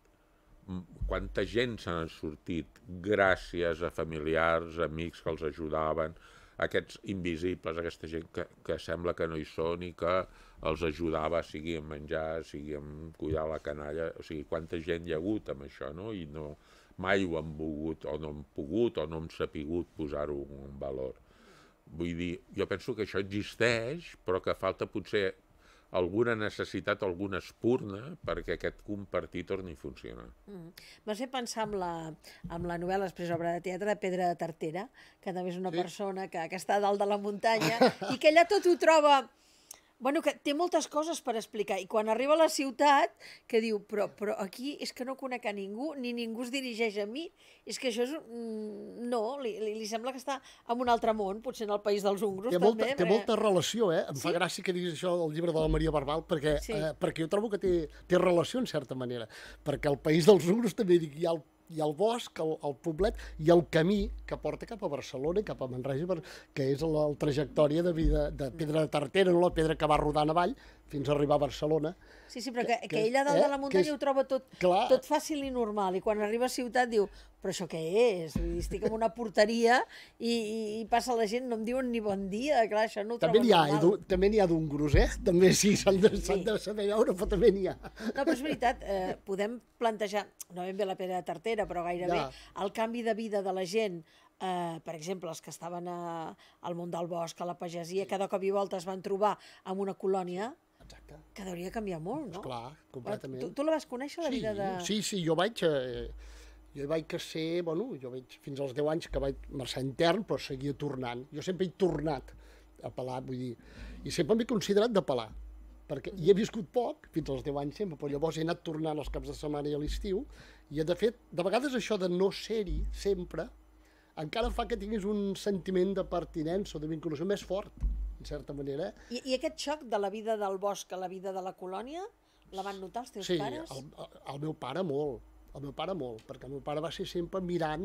Speaker 3: quanta gent se n'han sortit gràcies a familiars, amics que els ajudaven, aquests invisibles, aquesta gent que, que sembla que no hi són i que els ajudava, sigui en menjar, sigui en cuidar la canalla, o sigui, quanta gent hi ha hagut amb això, no? I no, mai ho han volgut, o no han pogut, o no han sapigut posar-ho en valor. Vull dir, jo penso que això existeix, però que falta potser alguna necessitat, alguna espurna perquè aquest compartir torni a funcionar.
Speaker 1: Mm. M'has fet pensar amb la, amb la novel·la, després obra de teatre, de Pedra de Tartera, que també és una sí. persona que, que està a dalt de la muntanya i que allà tot ho troba... Bueno, que té moltes coses per explicar, i quan arriba a la ciutat, que diu, però, però aquí és que no conec a ningú, ni ningú es dirigeix a mi, és que això és... No, li, li, li sembla que està en un altre món, potser en el país dels húngros,
Speaker 5: té
Speaker 1: també.
Speaker 5: Molta,
Speaker 1: perquè...
Speaker 5: Té molta relació, eh? Em
Speaker 1: sí?
Speaker 5: fa gràcia que diguis això del llibre de la Maria Barbal, perquè, sí. eh, perquè jo trobo que té, té relació, en certa manera, perquè el país dels húngros també dic, hi ha el hi ha el bosc, el, el poblet, i el camí que porta cap a Barcelona i cap a Manresa, que és la, la trajectòria de, vida, de Pedra de Tartera, no la pedra que va rodant avall fins a arribar a Barcelona.
Speaker 1: Sí, sí, però que, que, que ella dalt eh, de la muntanya és, ho troba tot, tot fàcil i normal, i quan arriba a ciutat diu, però això què és? Vull dir, estic en una porteria i, i, i passa la gent, no em diuen ni bon dia, clar, això no ho trobo normal.
Speaker 5: Ha, també n'hi ha d'húngros, eh? També sí, s'han de, sí. de saber veure, però també n'hi ha.
Speaker 1: No, però és veritat, eh, podem plantejar, no ben bé la Pedra de Tartera, però gairebé ja. el canvi de vida de la gent, eh, per exemple, els que estaven a, al món del bosc, a la pagesia, cada cop i volta es van trobar amb una colònia, Exacte. que hauria de canviar molt, no?
Speaker 5: Esclar, completament.
Speaker 1: Tu, tu la vas conèixer, la
Speaker 5: sí,
Speaker 1: vida de...
Speaker 5: Sí, sí, jo vaig... Eh, jo vaig ser, bueno, jo vaig fins als deu anys que vaig marxar intern, però seguia tornant. Jo sempre he tornat a pelar, vull dir, i sempre m'he considerat de pelar, perquè hi he viscut poc, fins als deu anys sempre, però llavors he anat tornant els caps de setmana i a l'estiu, i de fet, de vegades això de no ser-hi sempre, encara fa que tinguis un sentiment de pertinença o de vinculació més fort, en certa manera.
Speaker 1: I, I aquest xoc de la vida del bosc a la vida de la colònia, la van notar els teus
Speaker 5: sí,
Speaker 1: pares?
Speaker 5: Sí, el, el meu pare molt, el meu pare molt, perquè el meu pare va ser sempre mirant,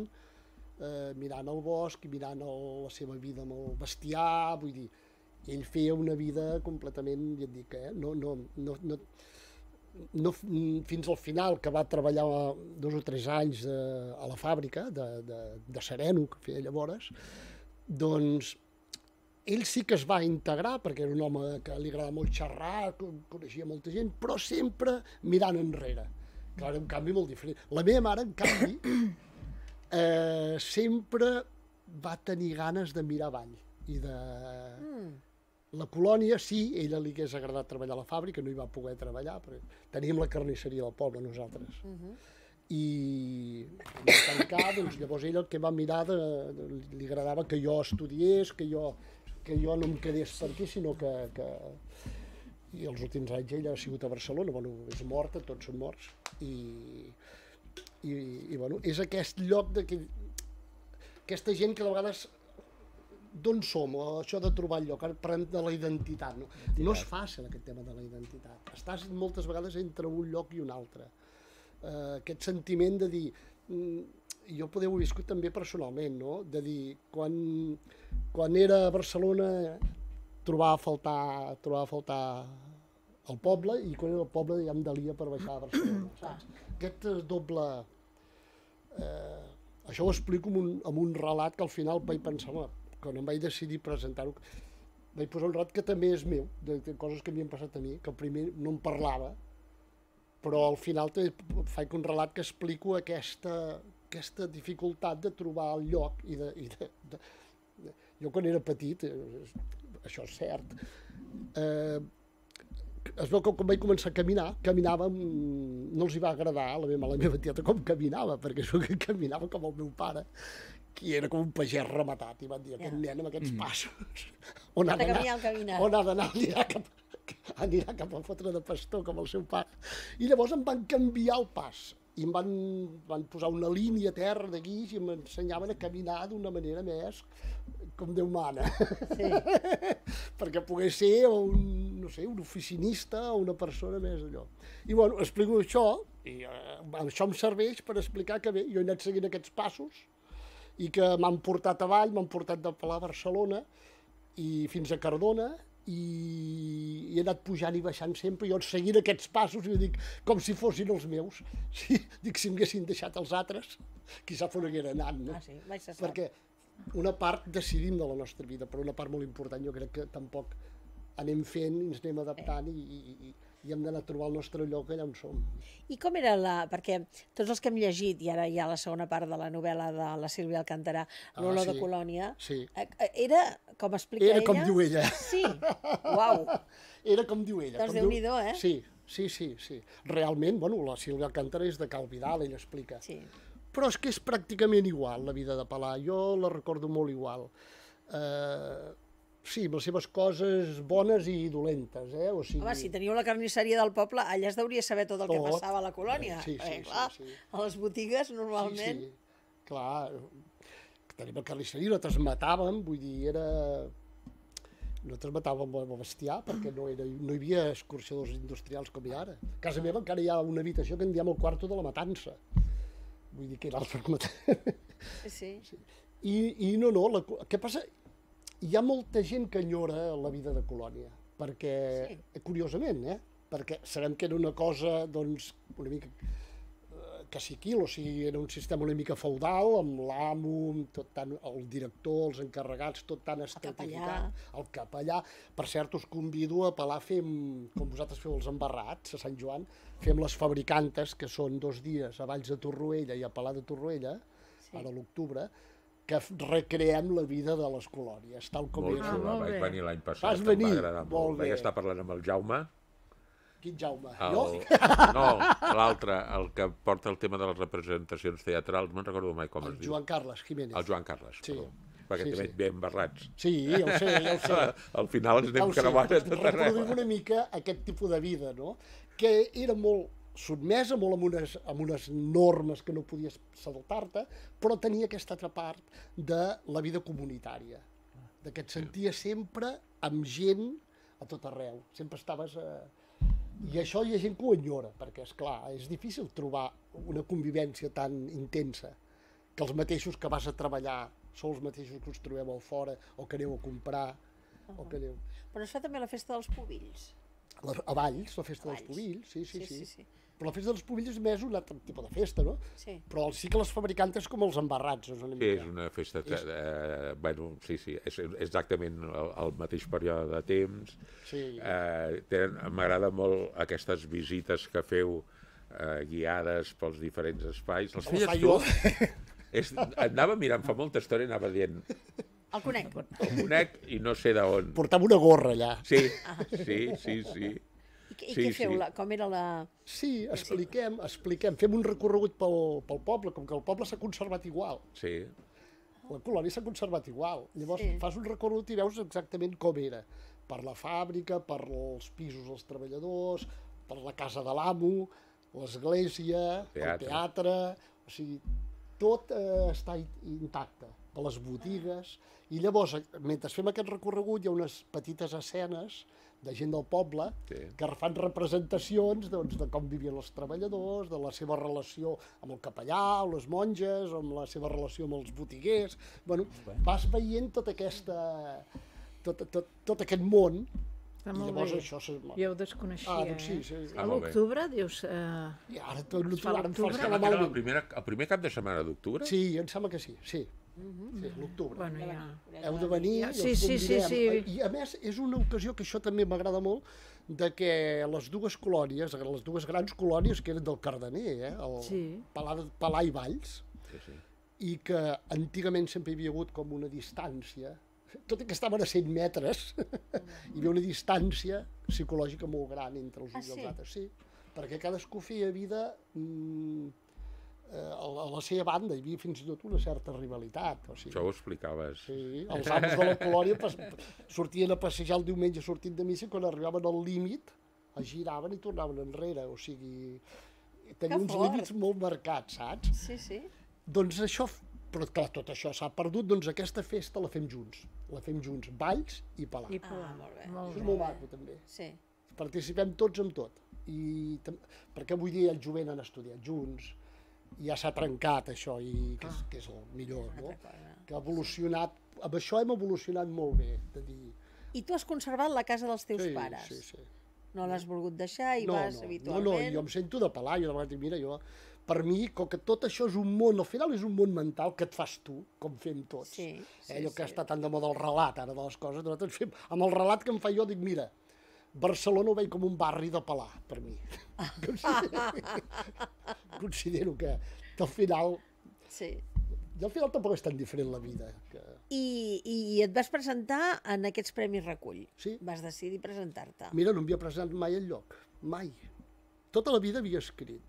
Speaker 5: eh, mirant el bosc i mirant el, la seva vida amb el bestiar, vull dir, ell feia una vida completament, ja et dic, eh, no, no, no, no, no, fins al final, que va treballar dos o tres anys de, a la fàbrica de, de, de sereno, que feia llavors, doncs ell sí que es va integrar, perquè era un home que li agradava molt xerrar, coneixia molta gent, però sempre mirant enrere. Clar, era un canvi molt diferent. La meva mare, en canvi, eh, sempre va tenir ganes de mirar avall. I de... Mm. La colònia, sí, ella li hagués agradat treballar a la fàbrica, no hi va poder treballar, perquè teníem la carnisseria del poble nosaltres. Uh -huh. I va tancar, doncs llavors ella el que va mirar, de, de, li agradava que jo estudiés, que jo, que jo no em quedés per aquí, sinó que... que... I els últims anys ella ha sigut a Barcelona, bueno, és morta, tots són morts, i, i, i bueno, és aquest lloc de que aquesta gent que de vegades d'on som, o això de trobar el lloc, ara parlem de la identitat, no? No és fàcil aquest tema de la identitat, estàs moltes vegades entre un lloc i un altre, uh, aquest sentiment de dir, jo podeu ho viscut també personalment, no? De dir, quan, quan era a Barcelona trobava a faltar, trobava a faltar el poble, i quan era el poble ja em delia per baixar a Barcelona, saps? Aquest doble... Eh, això ho explico amb un, amb un relat que al final vaig pensar, quan em vaig decidir presentar-ho, vaig posar un relat que també és meu, de, de coses que m'havien passat a mi, que el primer no em parlava, però al final te, faig un relat que explico aquesta, aquesta dificultat de trobar el lloc. I de, i de, de, de, jo quan era petit, això és cert, eh, es veu que quan vaig començar a caminar, caminava, no els hi va agradar a la meva, la meva tieta com caminava, perquè és que caminava com el meu pare, que era com un pagès rematat, i van dir, aquest nen amb aquests passos, on ha d'anar, on ha d'anar, anirà cap, anirà cap a fotre de pastor, com el seu pare. I llavors em van canviar el pas, i em van, van posar una línia a terra de guix i m'ensenyaven a caminar d'una manera més com Déu mana. Sí. Perquè pogués ser un, no sé, un oficinista o una persona més allò. I bueno, explico això, i eh, això em serveix per explicar que bé, jo he anat seguint aquests passos i que m'han portat avall, m'han portat de Palà a Barcelona i fins a Cardona, i he anat pujant i baixant sempre, jo seguint aquests passos, i dic, com si fossin els meus. Sí, dic, si m'haguessin deixat els altres, qui sap on haguera anat, no?
Speaker 1: Ah, sí, mai se sap.
Speaker 5: Perquè una part decidim de la nostra vida, però una part molt important jo crec que tampoc anem fent, ens anem adaptant i, i, i hem d'anar a trobar el nostre lloc allà on som.
Speaker 1: I com era la... perquè tots els que hem llegit, i ara hi ha la segona part de la novel·la de la Sílvia Alcàntara, l'Olor
Speaker 5: Ah, sí.
Speaker 1: de Colònia,
Speaker 5: Sí.
Speaker 1: era, com explica
Speaker 5: Era
Speaker 1: ella...
Speaker 5: com diu ella.
Speaker 1: Sí, uau.
Speaker 5: Era com diu ella.
Speaker 1: Doncs
Speaker 5: com diu-
Speaker 1: Déu-n'hi-do, eh?
Speaker 5: Sí, sí, sí, sí. Realment, bueno, la Sílvia Alcàntara és de Cal Vidal, ella explica.
Speaker 1: Sí.
Speaker 5: Però és que és pràcticament igual, la vida de Palà. Jo la recordo molt igual. Eh, sí, amb les seves coses bones i dolentes, eh? O sigui...
Speaker 1: Home, si teniu la carnisseria del poble, allà es deuria saber tot el que
Speaker 5: Tot.
Speaker 1: passava a la colònia.
Speaker 5: Sí, sí,
Speaker 1: eh,
Speaker 5: sí,
Speaker 1: clar,
Speaker 5: sí.
Speaker 1: a les botigues, normalment...
Speaker 5: Sí, sí, clar. Tenim la carnisseria, nosaltres matàvem, vull dir, era... Nosaltres matàvem el bestiar perquè no, era, no hi havia escorxadors industrials com hi ha ara. A casa meva encara hi ha una habitació que en diem el quarto de la matança. Vull dir que era el per matar.
Speaker 1: Sí, sí.
Speaker 5: Sí. I, I no, no, la, què passa? Hi ha molta gent que enyora la vida de colònia, perquè,
Speaker 1: Sí.
Speaker 5: curiosament, eh? Perquè sabem que era una cosa, doncs, una mica eh, caciquil, o sigui, era un sistema una mica feudal, amb l'amo, amb tot tant, el director, els encarregats, tot tan estratificat. El capellà. Per cert, us convido a Palà, fem, com vosaltres feu els embarrats, a Sant Joan, fem les fabricantes, que són dos dies a Valls de Torroella i a Palà de Torroella,
Speaker 1: Sí.
Speaker 5: ara a l'octubre, que recreem la vida de les colònies, tal com
Speaker 3: Molt
Speaker 5: era.
Speaker 3: xulo,
Speaker 2: molt
Speaker 3: vaig
Speaker 2: bé.
Speaker 3: venir l'any passat,
Speaker 5: Vas
Speaker 3: em
Speaker 5: venir?
Speaker 3: va agradar molt.
Speaker 5: Molt
Speaker 3: Vaig
Speaker 5: bé.
Speaker 3: estar parlant amb el Jaume,
Speaker 5: Quin Jaume?
Speaker 3: el...
Speaker 5: Jo?
Speaker 3: no, l'altre, el que porta el tema de les representacions teatrals, no me'n recordo mai com
Speaker 5: El
Speaker 3: es diu.
Speaker 5: Joan Carles Jiménez.
Speaker 3: El Joan Carles,
Speaker 5: Sí.
Speaker 3: perdó. Perquè
Speaker 5: Sí,
Speaker 3: també
Speaker 5: sí.
Speaker 3: ve embarrats.
Speaker 5: Sí, ja ho sé, ja ho sé.
Speaker 3: Al final ens
Speaker 5: Ja
Speaker 3: anem
Speaker 5: ho sé.
Speaker 3: creuant a tot arreu.
Speaker 5: Reproduïm una mica aquest tipus de vida, no? Que era molt sotmesa, molt amb unes, amb unes normes que no podies saltar-te, però tenia aquesta altra part de la vida comunitària, de que et senties sempre amb gent a tot arreu, sempre estaves... A... I això hi ha gent que ho enyora, perquè, és clar, és difícil trobar una convivència tan intensa, que els mateixos que vas a treballar són els mateixos que us trobeu al fora, o que aneu a comprar, o que aneu...
Speaker 1: Però es fa també la festa dels pubills.
Speaker 5: La- A Valls, la festa
Speaker 1: A
Speaker 5: dels
Speaker 1: Valls.
Speaker 5: Pubills, sí, sí,
Speaker 1: Sí,
Speaker 5: sí.
Speaker 1: sí, sí.
Speaker 5: Però la festa dels Pubills és més un altre tipus de festa, no?
Speaker 1: Sí.
Speaker 5: Però sí que les fabricantes com els embarrats, és una
Speaker 3: Sí,
Speaker 5: mica.
Speaker 3: és una festa... Eh, bueno, sí, sí, és exactament el, el mateix període de temps.
Speaker 5: Sí.
Speaker 3: Eh, tenen- M'agrada molt aquestes visites que feu eh, guiades pels diferents espais. Les
Speaker 5: Les
Speaker 3: feies
Speaker 5: fa
Speaker 3: tu?
Speaker 5: jo.
Speaker 3: És, anava mirant fa molta estona i anava dient
Speaker 1: El conec.
Speaker 3: el conec i no sé d'on.
Speaker 5: Portava una gorra allà.
Speaker 3: Sí, sí, sí, sí.
Speaker 1: I, què- i
Speaker 3: Sí,
Speaker 1: què feu?
Speaker 3: sí.
Speaker 1: La, com era la...
Speaker 5: Sí, expliquem, expliquem, fem un recorregut pel, pel poble, com que el poble s'ha conservat igual.
Speaker 3: Sí,
Speaker 5: La colònia s'ha conservat igual. Llavors
Speaker 1: Sí.
Speaker 5: fas un recorregut i veus exactament com era. Per la fàbrica, per els pisos dels treballadors, per la casa de l'amo, l'església, el
Speaker 3: Teatre.
Speaker 5: teatre... O sigui, tot eh, està i- intacte, per les botigues. I llavors, eh, mentre fem aquest recorregut, hi ha unes petites escenes de gent del poble
Speaker 3: Sí.
Speaker 5: que fan representacions doncs, de com vivien els treballadors, de la seva relació amb el capellà, o les monges, o amb la seva relació amb els botiguers. Bueno, vas veient tota aquesta, tot, tot, tot aquest món.
Speaker 2: Està
Speaker 5: I
Speaker 2: molt
Speaker 5: llavors
Speaker 2: bé.
Speaker 5: això... Se...
Speaker 2: Jo ho desconeixia,
Speaker 5: Ah, doncs sí,
Speaker 2: eh?
Speaker 5: sí.
Speaker 2: A
Speaker 3: Ah, molt bé.
Speaker 2: l'octubre, dius... Eh...
Speaker 5: I ara tot
Speaker 2: Es fa
Speaker 5: ara em
Speaker 2: l'octubre?
Speaker 5: fas
Speaker 3: Em sembla
Speaker 5: quedar
Speaker 3: que era la
Speaker 5: malament.
Speaker 3: primera, el primer cap de setmana d'octubre?
Speaker 5: Sí, em sembla que sí, sí. Sí, l'octubre.
Speaker 2: Bueno, ja...
Speaker 5: Heu de venir i
Speaker 2: Sí,
Speaker 5: els
Speaker 2: sí, sí,
Speaker 5: convidem.
Speaker 2: sí.
Speaker 5: I a més, és una ocasió que això també m'agrada molt, de que les dues colònies, les dues grans colònies que eren del Cardener, eh? el
Speaker 2: Sí.
Speaker 5: Palà, Palà i Valls,
Speaker 3: Sí, sí.
Speaker 5: i que antigament sempre hi havia hagut com una distància, tot i que estaven a cent metres, hi havia una distància psicològica molt gran entre els
Speaker 1: Ah,
Speaker 5: uns i
Speaker 1: sí?
Speaker 5: els altres. Sí, perquè cadascú feia vida mm, eh, a la seva banda, hi havia fins i tot una certa rivalitat. O sigui,
Speaker 3: Això ho explicaves.
Speaker 5: sí, els amos de la colònia pas, sortien a passejar el diumenge sortint de missa i quan arribaven al límit es giraven i tornaven enrere, o sigui, tenien
Speaker 1: Que
Speaker 5: uns
Speaker 1: fort.
Speaker 5: límits molt marcats, saps?
Speaker 1: Sí, sí.
Speaker 5: Doncs això, però clar, tot això s'ha perdut, doncs aquesta festa la fem junts, la fem junts, Valls i Palà.
Speaker 2: I
Speaker 1: Ah,
Speaker 2: Palà.
Speaker 1: molt bé.
Speaker 2: Molt
Speaker 5: Això és
Speaker 2: bé.
Speaker 5: molt maco també,
Speaker 1: Sí.
Speaker 5: participem tots en tot, i tam- perquè avui dia el jovent han estudiat junts, i ja s'ha trencat això, i que és, que és el millor, no?
Speaker 1: Altra cosa.
Speaker 5: Que ha evolucionat, amb això hem evolucionat molt bé, de dir...
Speaker 1: I tu has conservat la casa dels teus
Speaker 5: Sí,
Speaker 1: pares?
Speaker 5: sí, sí.
Speaker 1: No l'has volgut deixar i
Speaker 5: No,
Speaker 1: vas
Speaker 5: no, no,
Speaker 1: habitualment?
Speaker 5: no, jo em sento de Palà, jo de vegades dic, mira, jo, per mi, com que tot això és un món, al final és un món mental que et fas tu, com fem tots.
Speaker 1: Sí, sí,
Speaker 5: eh, allò que
Speaker 1: sí.
Speaker 5: està tan de moda el relat, ara, de les coses, nosaltres fem, amb el relat que em fa jo, dic, mira, Barcelona ho veig com un barri de Palà, per mi. Considero, considero que, que al final,
Speaker 1: Sí.
Speaker 5: i al final tampoc és tan diferent la vida. Que...
Speaker 1: I, I et vas presentar en aquests Premis Recull?
Speaker 5: Sí.
Speaker 1: Vas decidir presentar-te?
Speaker 5: Mira, no m'havia presentat mai enlloc, mai. Tota la vida havia escrit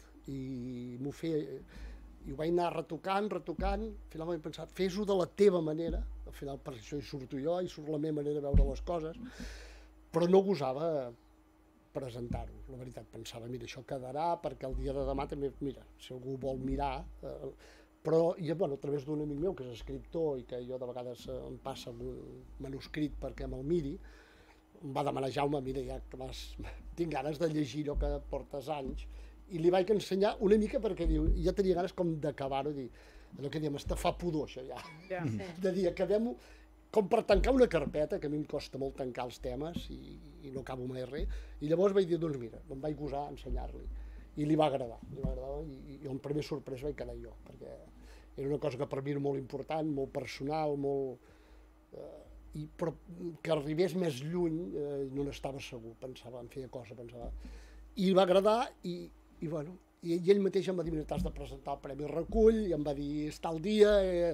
Speaker 5: i m'ho feia, i ho vaig anar retocant, retocant, al final vaig pensar, fes-ho de la teva manera, al final per això hi surto jo, hi surt la meva manera de veure les coses, però no gosava presentar-ho, la veritat, pensava, mira, això quedarà perquè el dia de demà també, mira, si algú vol mirar, eh, però, i, bueno, a través d'un amic meu que és escriptor i que jo de vegades eh, em passa un manuscrit perquè me'l miri, em va demanar, Jaume, mira, ja que vas, tinc ganes de llegir allò que portes anys, i li vaig ensenyar una mica perquè diu, ja tenia ganes com d'acabar-ho, dir, allò que diem, està fa pudor això ja,
Speaker 2: Ja.
Speaker 5: de dir, acabem-ho, com per tancar una carpeta, que a mi em costa molt tancar els temes i, i no acabo mai res, i llavors vaig dir, doncs mira, em vaig gosar a ensenyar-li, i li va agradar, li va agradar i, i el primer sorprès vaig quedar jo, perquè era una cosa que per mi era molt important, molt personal, molt... Eh, i, però que arribés més lluny eh, no n'estava segur, pensava, em feia cosa, pensava. I va agradar i, i bueno, i, i ell mateix em va dir, mira, t'has de presentar el Premi Recull, i em va dir, està el dia, eh,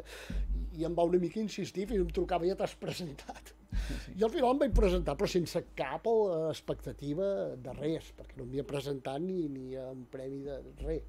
Speaker 5: i em va una mica insistir, fins em trucava, ja t'has presentat. Sí. I al final em vaig presentar, però sense cap eh, expectativa de res, perquè no m'havia presentat ni, ni a un premi de res.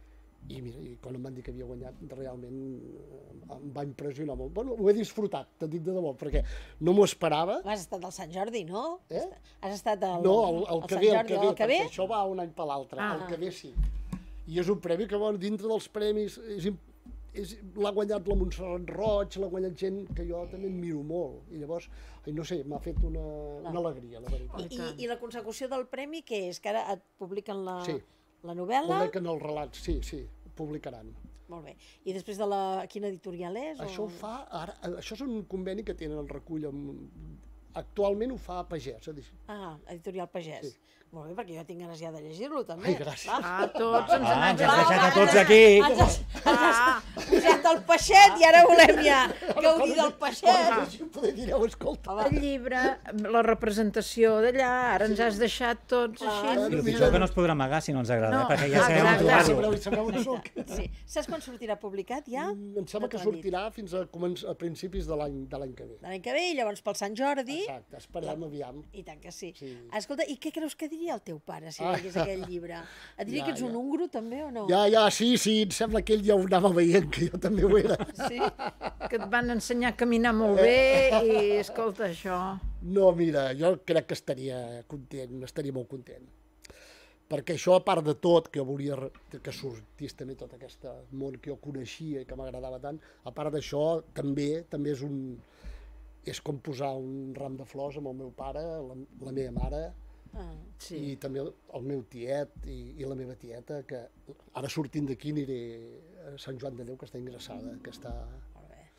Speaker 5: I mira, i quan em van dir que havia guanyat, realment eh, em va impressionar molt. Bueno, ho he disfrutat, te'n dic de debò, perquè no m'ho esperava.
Speaker 1: Has estat al Sant Jordi, no?
Speaker 5: Eh?
Speaker 1: Has estat al,
Speaker 5: No, el, el,
Speaker 1: al
Speaker 5: que
Speaker 1: Sant
Speaker 5: ve, el
Speaker 1: Jordi,
Speaker 5: que ve,
Speaker 1: el que ve?
Speaker 5: perquè això va un any per l'altre,
Speaker 2: Ah.
Speaker 5: el que ve sí. I és un premi que, bueno, dintre dels premis, és, im- és, l'ha guanyat la Montserrat Roig, l'ha guanyat gent que jo també admiro molt. I llavors, ai, no sé, m'ha fet una, una alegria, la veritat.
Speaker 1: I, i, I la consecució del premi, què és? Que ara et publiquen la,
Speaker 5: Sí.
Speaker 1: la novel·la?
Speaker 5: Publiquen els relats, sí, sí, publicaran.
Speaker 1: Molt bé. I després de la... Quina editorial és?
Speaker 5: Això
Speaker 1: o...
Speaker 5: ho fa, ara, això és un conveni que tenen el recull amb... Actualment ho fa Pagès. És a dir,
Speaker 1: Ah, editorial Pagès.
Speaker 5: Sí.
Speaker 1: Molt bé, perquè jo tinc ganes ja de llegir-lo, també.
Speaker 5: Ai, gràcies.
Speaker 1: Va.
Speaker 2: Ah, tots ens
Speaker 4: Ah,
Speaker 2: n'han
Speaker 4: ens has deixat a tots aquí.
Speaker 1: Ens has, ens has posat el peixet i ara volem ja gaudir del peixet.
Speaker 5: Així poder dir, escolta,
Speaker 1: Home,
Speaker 2: El llibre, la representació d'allà, ara ens has deixat tots
Speaker 1: Ah,
Speaker 2: així.
Speaker 4: I el pitjor que no es podrà amagar si no ens agrada,
Speaker 2: No,
Speaker 4: eh? Perquè ja sabem on
Speaker 2: exacte.
Speaker 4: trobar-lo.
Speaker 5: sabreu, sabreu on soc.
Speaker 1: sí. Saps quan sortirà publicat ja?
Speaker 5: Em sembla
Speaker 1: No
Speaker 5: que
Speaker 1: t'ho han dit.
Speaker 5: sortirà fins a, començ, a principis de l'any de l'any que ve.
Speaker 1: De l'any que ve i llavors pel Sant Jordi.
Speaker 5: Exacte, esperem aviam.
Speaker 1: I tant que sí.
Speaker 5: Sí.
Speaker 1: Escolta, i què creus que diria el teu pare si
Speaker 5: Ah.
Speaker 1: veiés aquell llibre? Et diria
Speaker 5: Ja,
Speaker 1: que ets un
Speaker 5: ja.
Speaker 1: ungro també o no?
Speaker 5: Ja, ja, sí, sí, em sembla que ell ja ho anava veient, que jo també ho era.
Speaker 1: Sí?
Speaker 2: Que et van ensenyar a caminar molt bé i, escolta, això...
Speaker 5: No, mira, jo crec que estaria content, estaria molt content. Perquè això, a part de tot, que jo volia re- que sortís també tot aquest món que jo coneixia i que m'agradava tant, a part d'això, també també és un... és com posar un ram de flors amb el meu pare, la, la meva mare,
Speaker 1: Ah.
Speaker 2: Sí.
Speaker 5: i també el, el meu tiet i, i la meva tieta, que ara sortint d'aquí aniré a Sant Joan de Déu, que està ingressada, que està...
Speaker 1: Molt bé.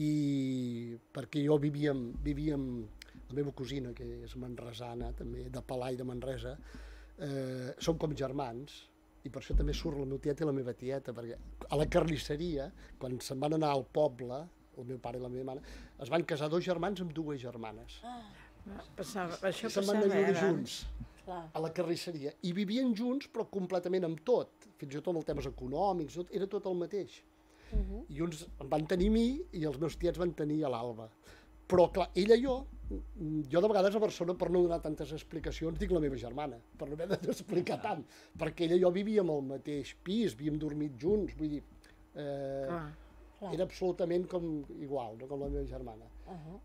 Speaker 5: I perquè jo vivia amb, vivia amb la meva cosina, que és manresana, també, de Palà i de Manresa, eh, som com germans, i per això també surt la meva tieta i la meva tieta, perquè a la carnisseria, quan se'n van anar al poble, el meu pare i la meva mare, es van casar dos germans amb dues germanes.
Speaker 2: Ah, passava, això
Speaker 5: I se'n
Speaker 2: passava,
Speaker 5: van anar a viure
Speaker 2: eh,
Speaker 5: junts
Speaker 1: Clar.
Speaker 5: a la carnisseria. I vivien junts, però completament amb tot. Fins i tot amb els temes econòmics, tot, era tot el mateix. Uh -huh. I uns em van tenir a mi i els meus tiets van tenir a l'Alba. Però, clar, ella i jo, jo de vegades a Barcelona, per no donar tantes explicacions, dic la meva germana, per no haver d'explicar tant, perquè ella i jo vivíem al mateix pis, havíem dormit junts, vull dir, eh,
Speaker 2: Clar.
Speaker 5: era absolutament com igual, no? Com la meva germana.
Speaker 1: Uh -huh.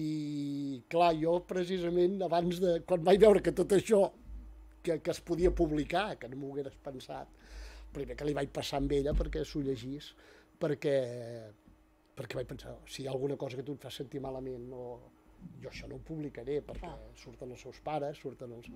Speaker 5: I, clar, jo precisament, abans de... Quan vaig veure que tot això, que, que es podia publicar, que no m'ho hagués pensat, primer que li vaig passar amb ella perquè s'ho llegís, perquè... perquè vaig pensar, si hi ha alguna cosa que tu et fas sentir malament, o jo això no ho publicaré, perquè
Speaker 1: Clar.
Speaker 5: surten els seus pares, surten els...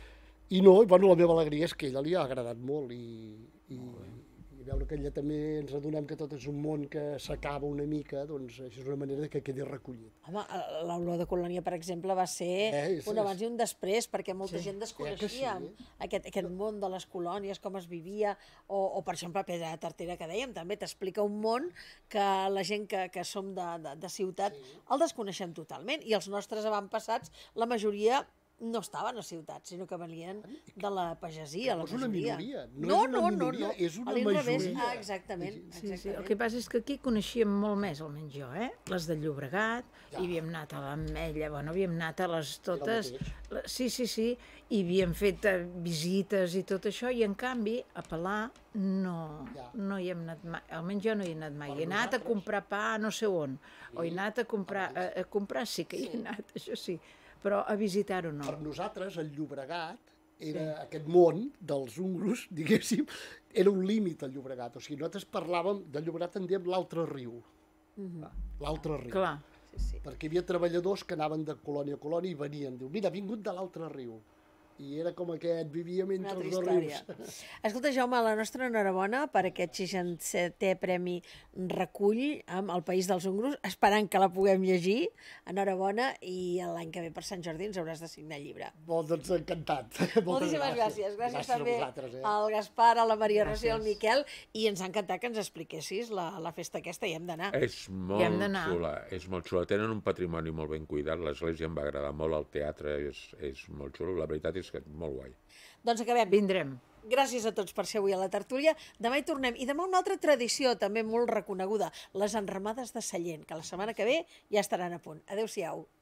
Speaker 5: I no, i bueno, la meva alegria és que a ella li ha agradat molt, i, i, i veure que ella també ens adonem que tot és un món que s'acaba una mica, doncs això és una manera que quedi recollit.
Speaker 1: Home, l'Olor de Colònia, per exemple, va ser
Speaker 5: Eh, sí,
Speaker 1: un abans i un després, perquè molta
Speaker 2: Sí.
Speaker 1: gent
Speaker 5: Eh
Speaker 1: desconeixia
Speaker 5: que sí?
Speaker 1: aquest, aquest món de les colònies, com es vivia, o, o per exemple, Pedra de Tartera, que dèiem, també t'explica un món que la gent que, que som de, de, de ciutat el desconeixem totalment, i els nostres avantpassats, la majoria no estaven a ciutats, sinó que venien de la pagesia, la
Speaker 5: És una
Speaker 1: majoria.
Speaker 5: minoria, no
Speaker 1: no,
Speaker 5: és una
Speaker 1: no,
Speaker 5: minoria,
Speaker 1: no, no.
Speaker 5: és una
Speaker 1: A l'inrevés,
Speaker 5: majoria.
Speaker 1: ah, exactament,
Speaker 2: Sí,
Speaker 1: exactament.
Speaker 2: sí, el que passa és que aquí coneixíem molt més, almenys jo, eh? Les de Llobregat,
Speaker 5: Ja.
Speaker 2: i havíem anat a l'Ametlla, bueno, havíem anat a les
Speaker 5: Era el
Speaker 2: totes...
Speaker 5: mateix.
Speaker 2: la- Sí, sí, sí, i havíem fet eh, visites i tot això, i en canvi, a Palà no,
Speaker 5: Ja.
Speaker 2: no hi hem anat mai, almenys jo no hi he anat mai.
Speaker 5: Per
Speaker 2: He anat a
Speaker 5: nosaltres.
Speaker 2: comprar pa no sé on, o he anat a comprar, a, a comprar sí que hi he anat, això sí, però a visitar-ho no.
Speaker 5: Per nosaltres, el Llobregat, era sí. aquest món dels húngaros, diguéssim, era un límit al Llobregat. O sigui, nosaltres parlàvem del Llobregat, en dèiem l'altre riu. L'altre riu.
Speaker 2: Clar,
Speaker 1: Sí, sí.
Speaker 5: Perquè hi havia treballadors que anaven de colònia a colònia i venien. Diu, mira, ha vingut de l'altre riu. I era com aquest, vivíem
Speaker 1: Una
Speaker 5: entre
Speaker 1: altra
Speaker 5: els dos
Speaker 1: història.
Speaker 5: rius.
Speaker 1: Escolta, Jaume, la nostra enhorabona per aquest seixanta-setè Premi Recull amb El País dels Húngaros, esperant que la puguem llegir. Enhorabona, i l'any que ve per Sant Jordi ens hauràs de signar llibre.
Speaker 5: Bon, doncs encantat.
Speaker 1: Moltíssimes gràcies. Gràcies,
Speaker 5: gràcies
Speaker 1: també
Speaker 5: a vosaltres, eh?
Speaker 1: al Gaspar, a la Maria Rosa i al
Speaker 2: Gràcies.
Speaker 1: Miquel, i ens ha encantat que ens expliquessis la, la festa aquesta, i hem d'anar.
Speaker 3: És
Speaker 2: hem
Speaker 3: molt
Speaker 2: d'anar.
Speaker 3: xula, és molt xula. Tenen un patrimoni molt ben cuidat, l'església em va agradar molt, el teatre és, és molt xulo, la veritat és que és molt guai.
Speaker 1: Doncs acabem.
Speaker 2: vindrem.
Speaker 1: Gràcies a tots per ser avui a la tertúlia. Demà hi tornem. I demà una altra tradició també molt reconeguda, les enramades de Sallent, que la setmana que ve ja estaran a punt. Adéu-siau.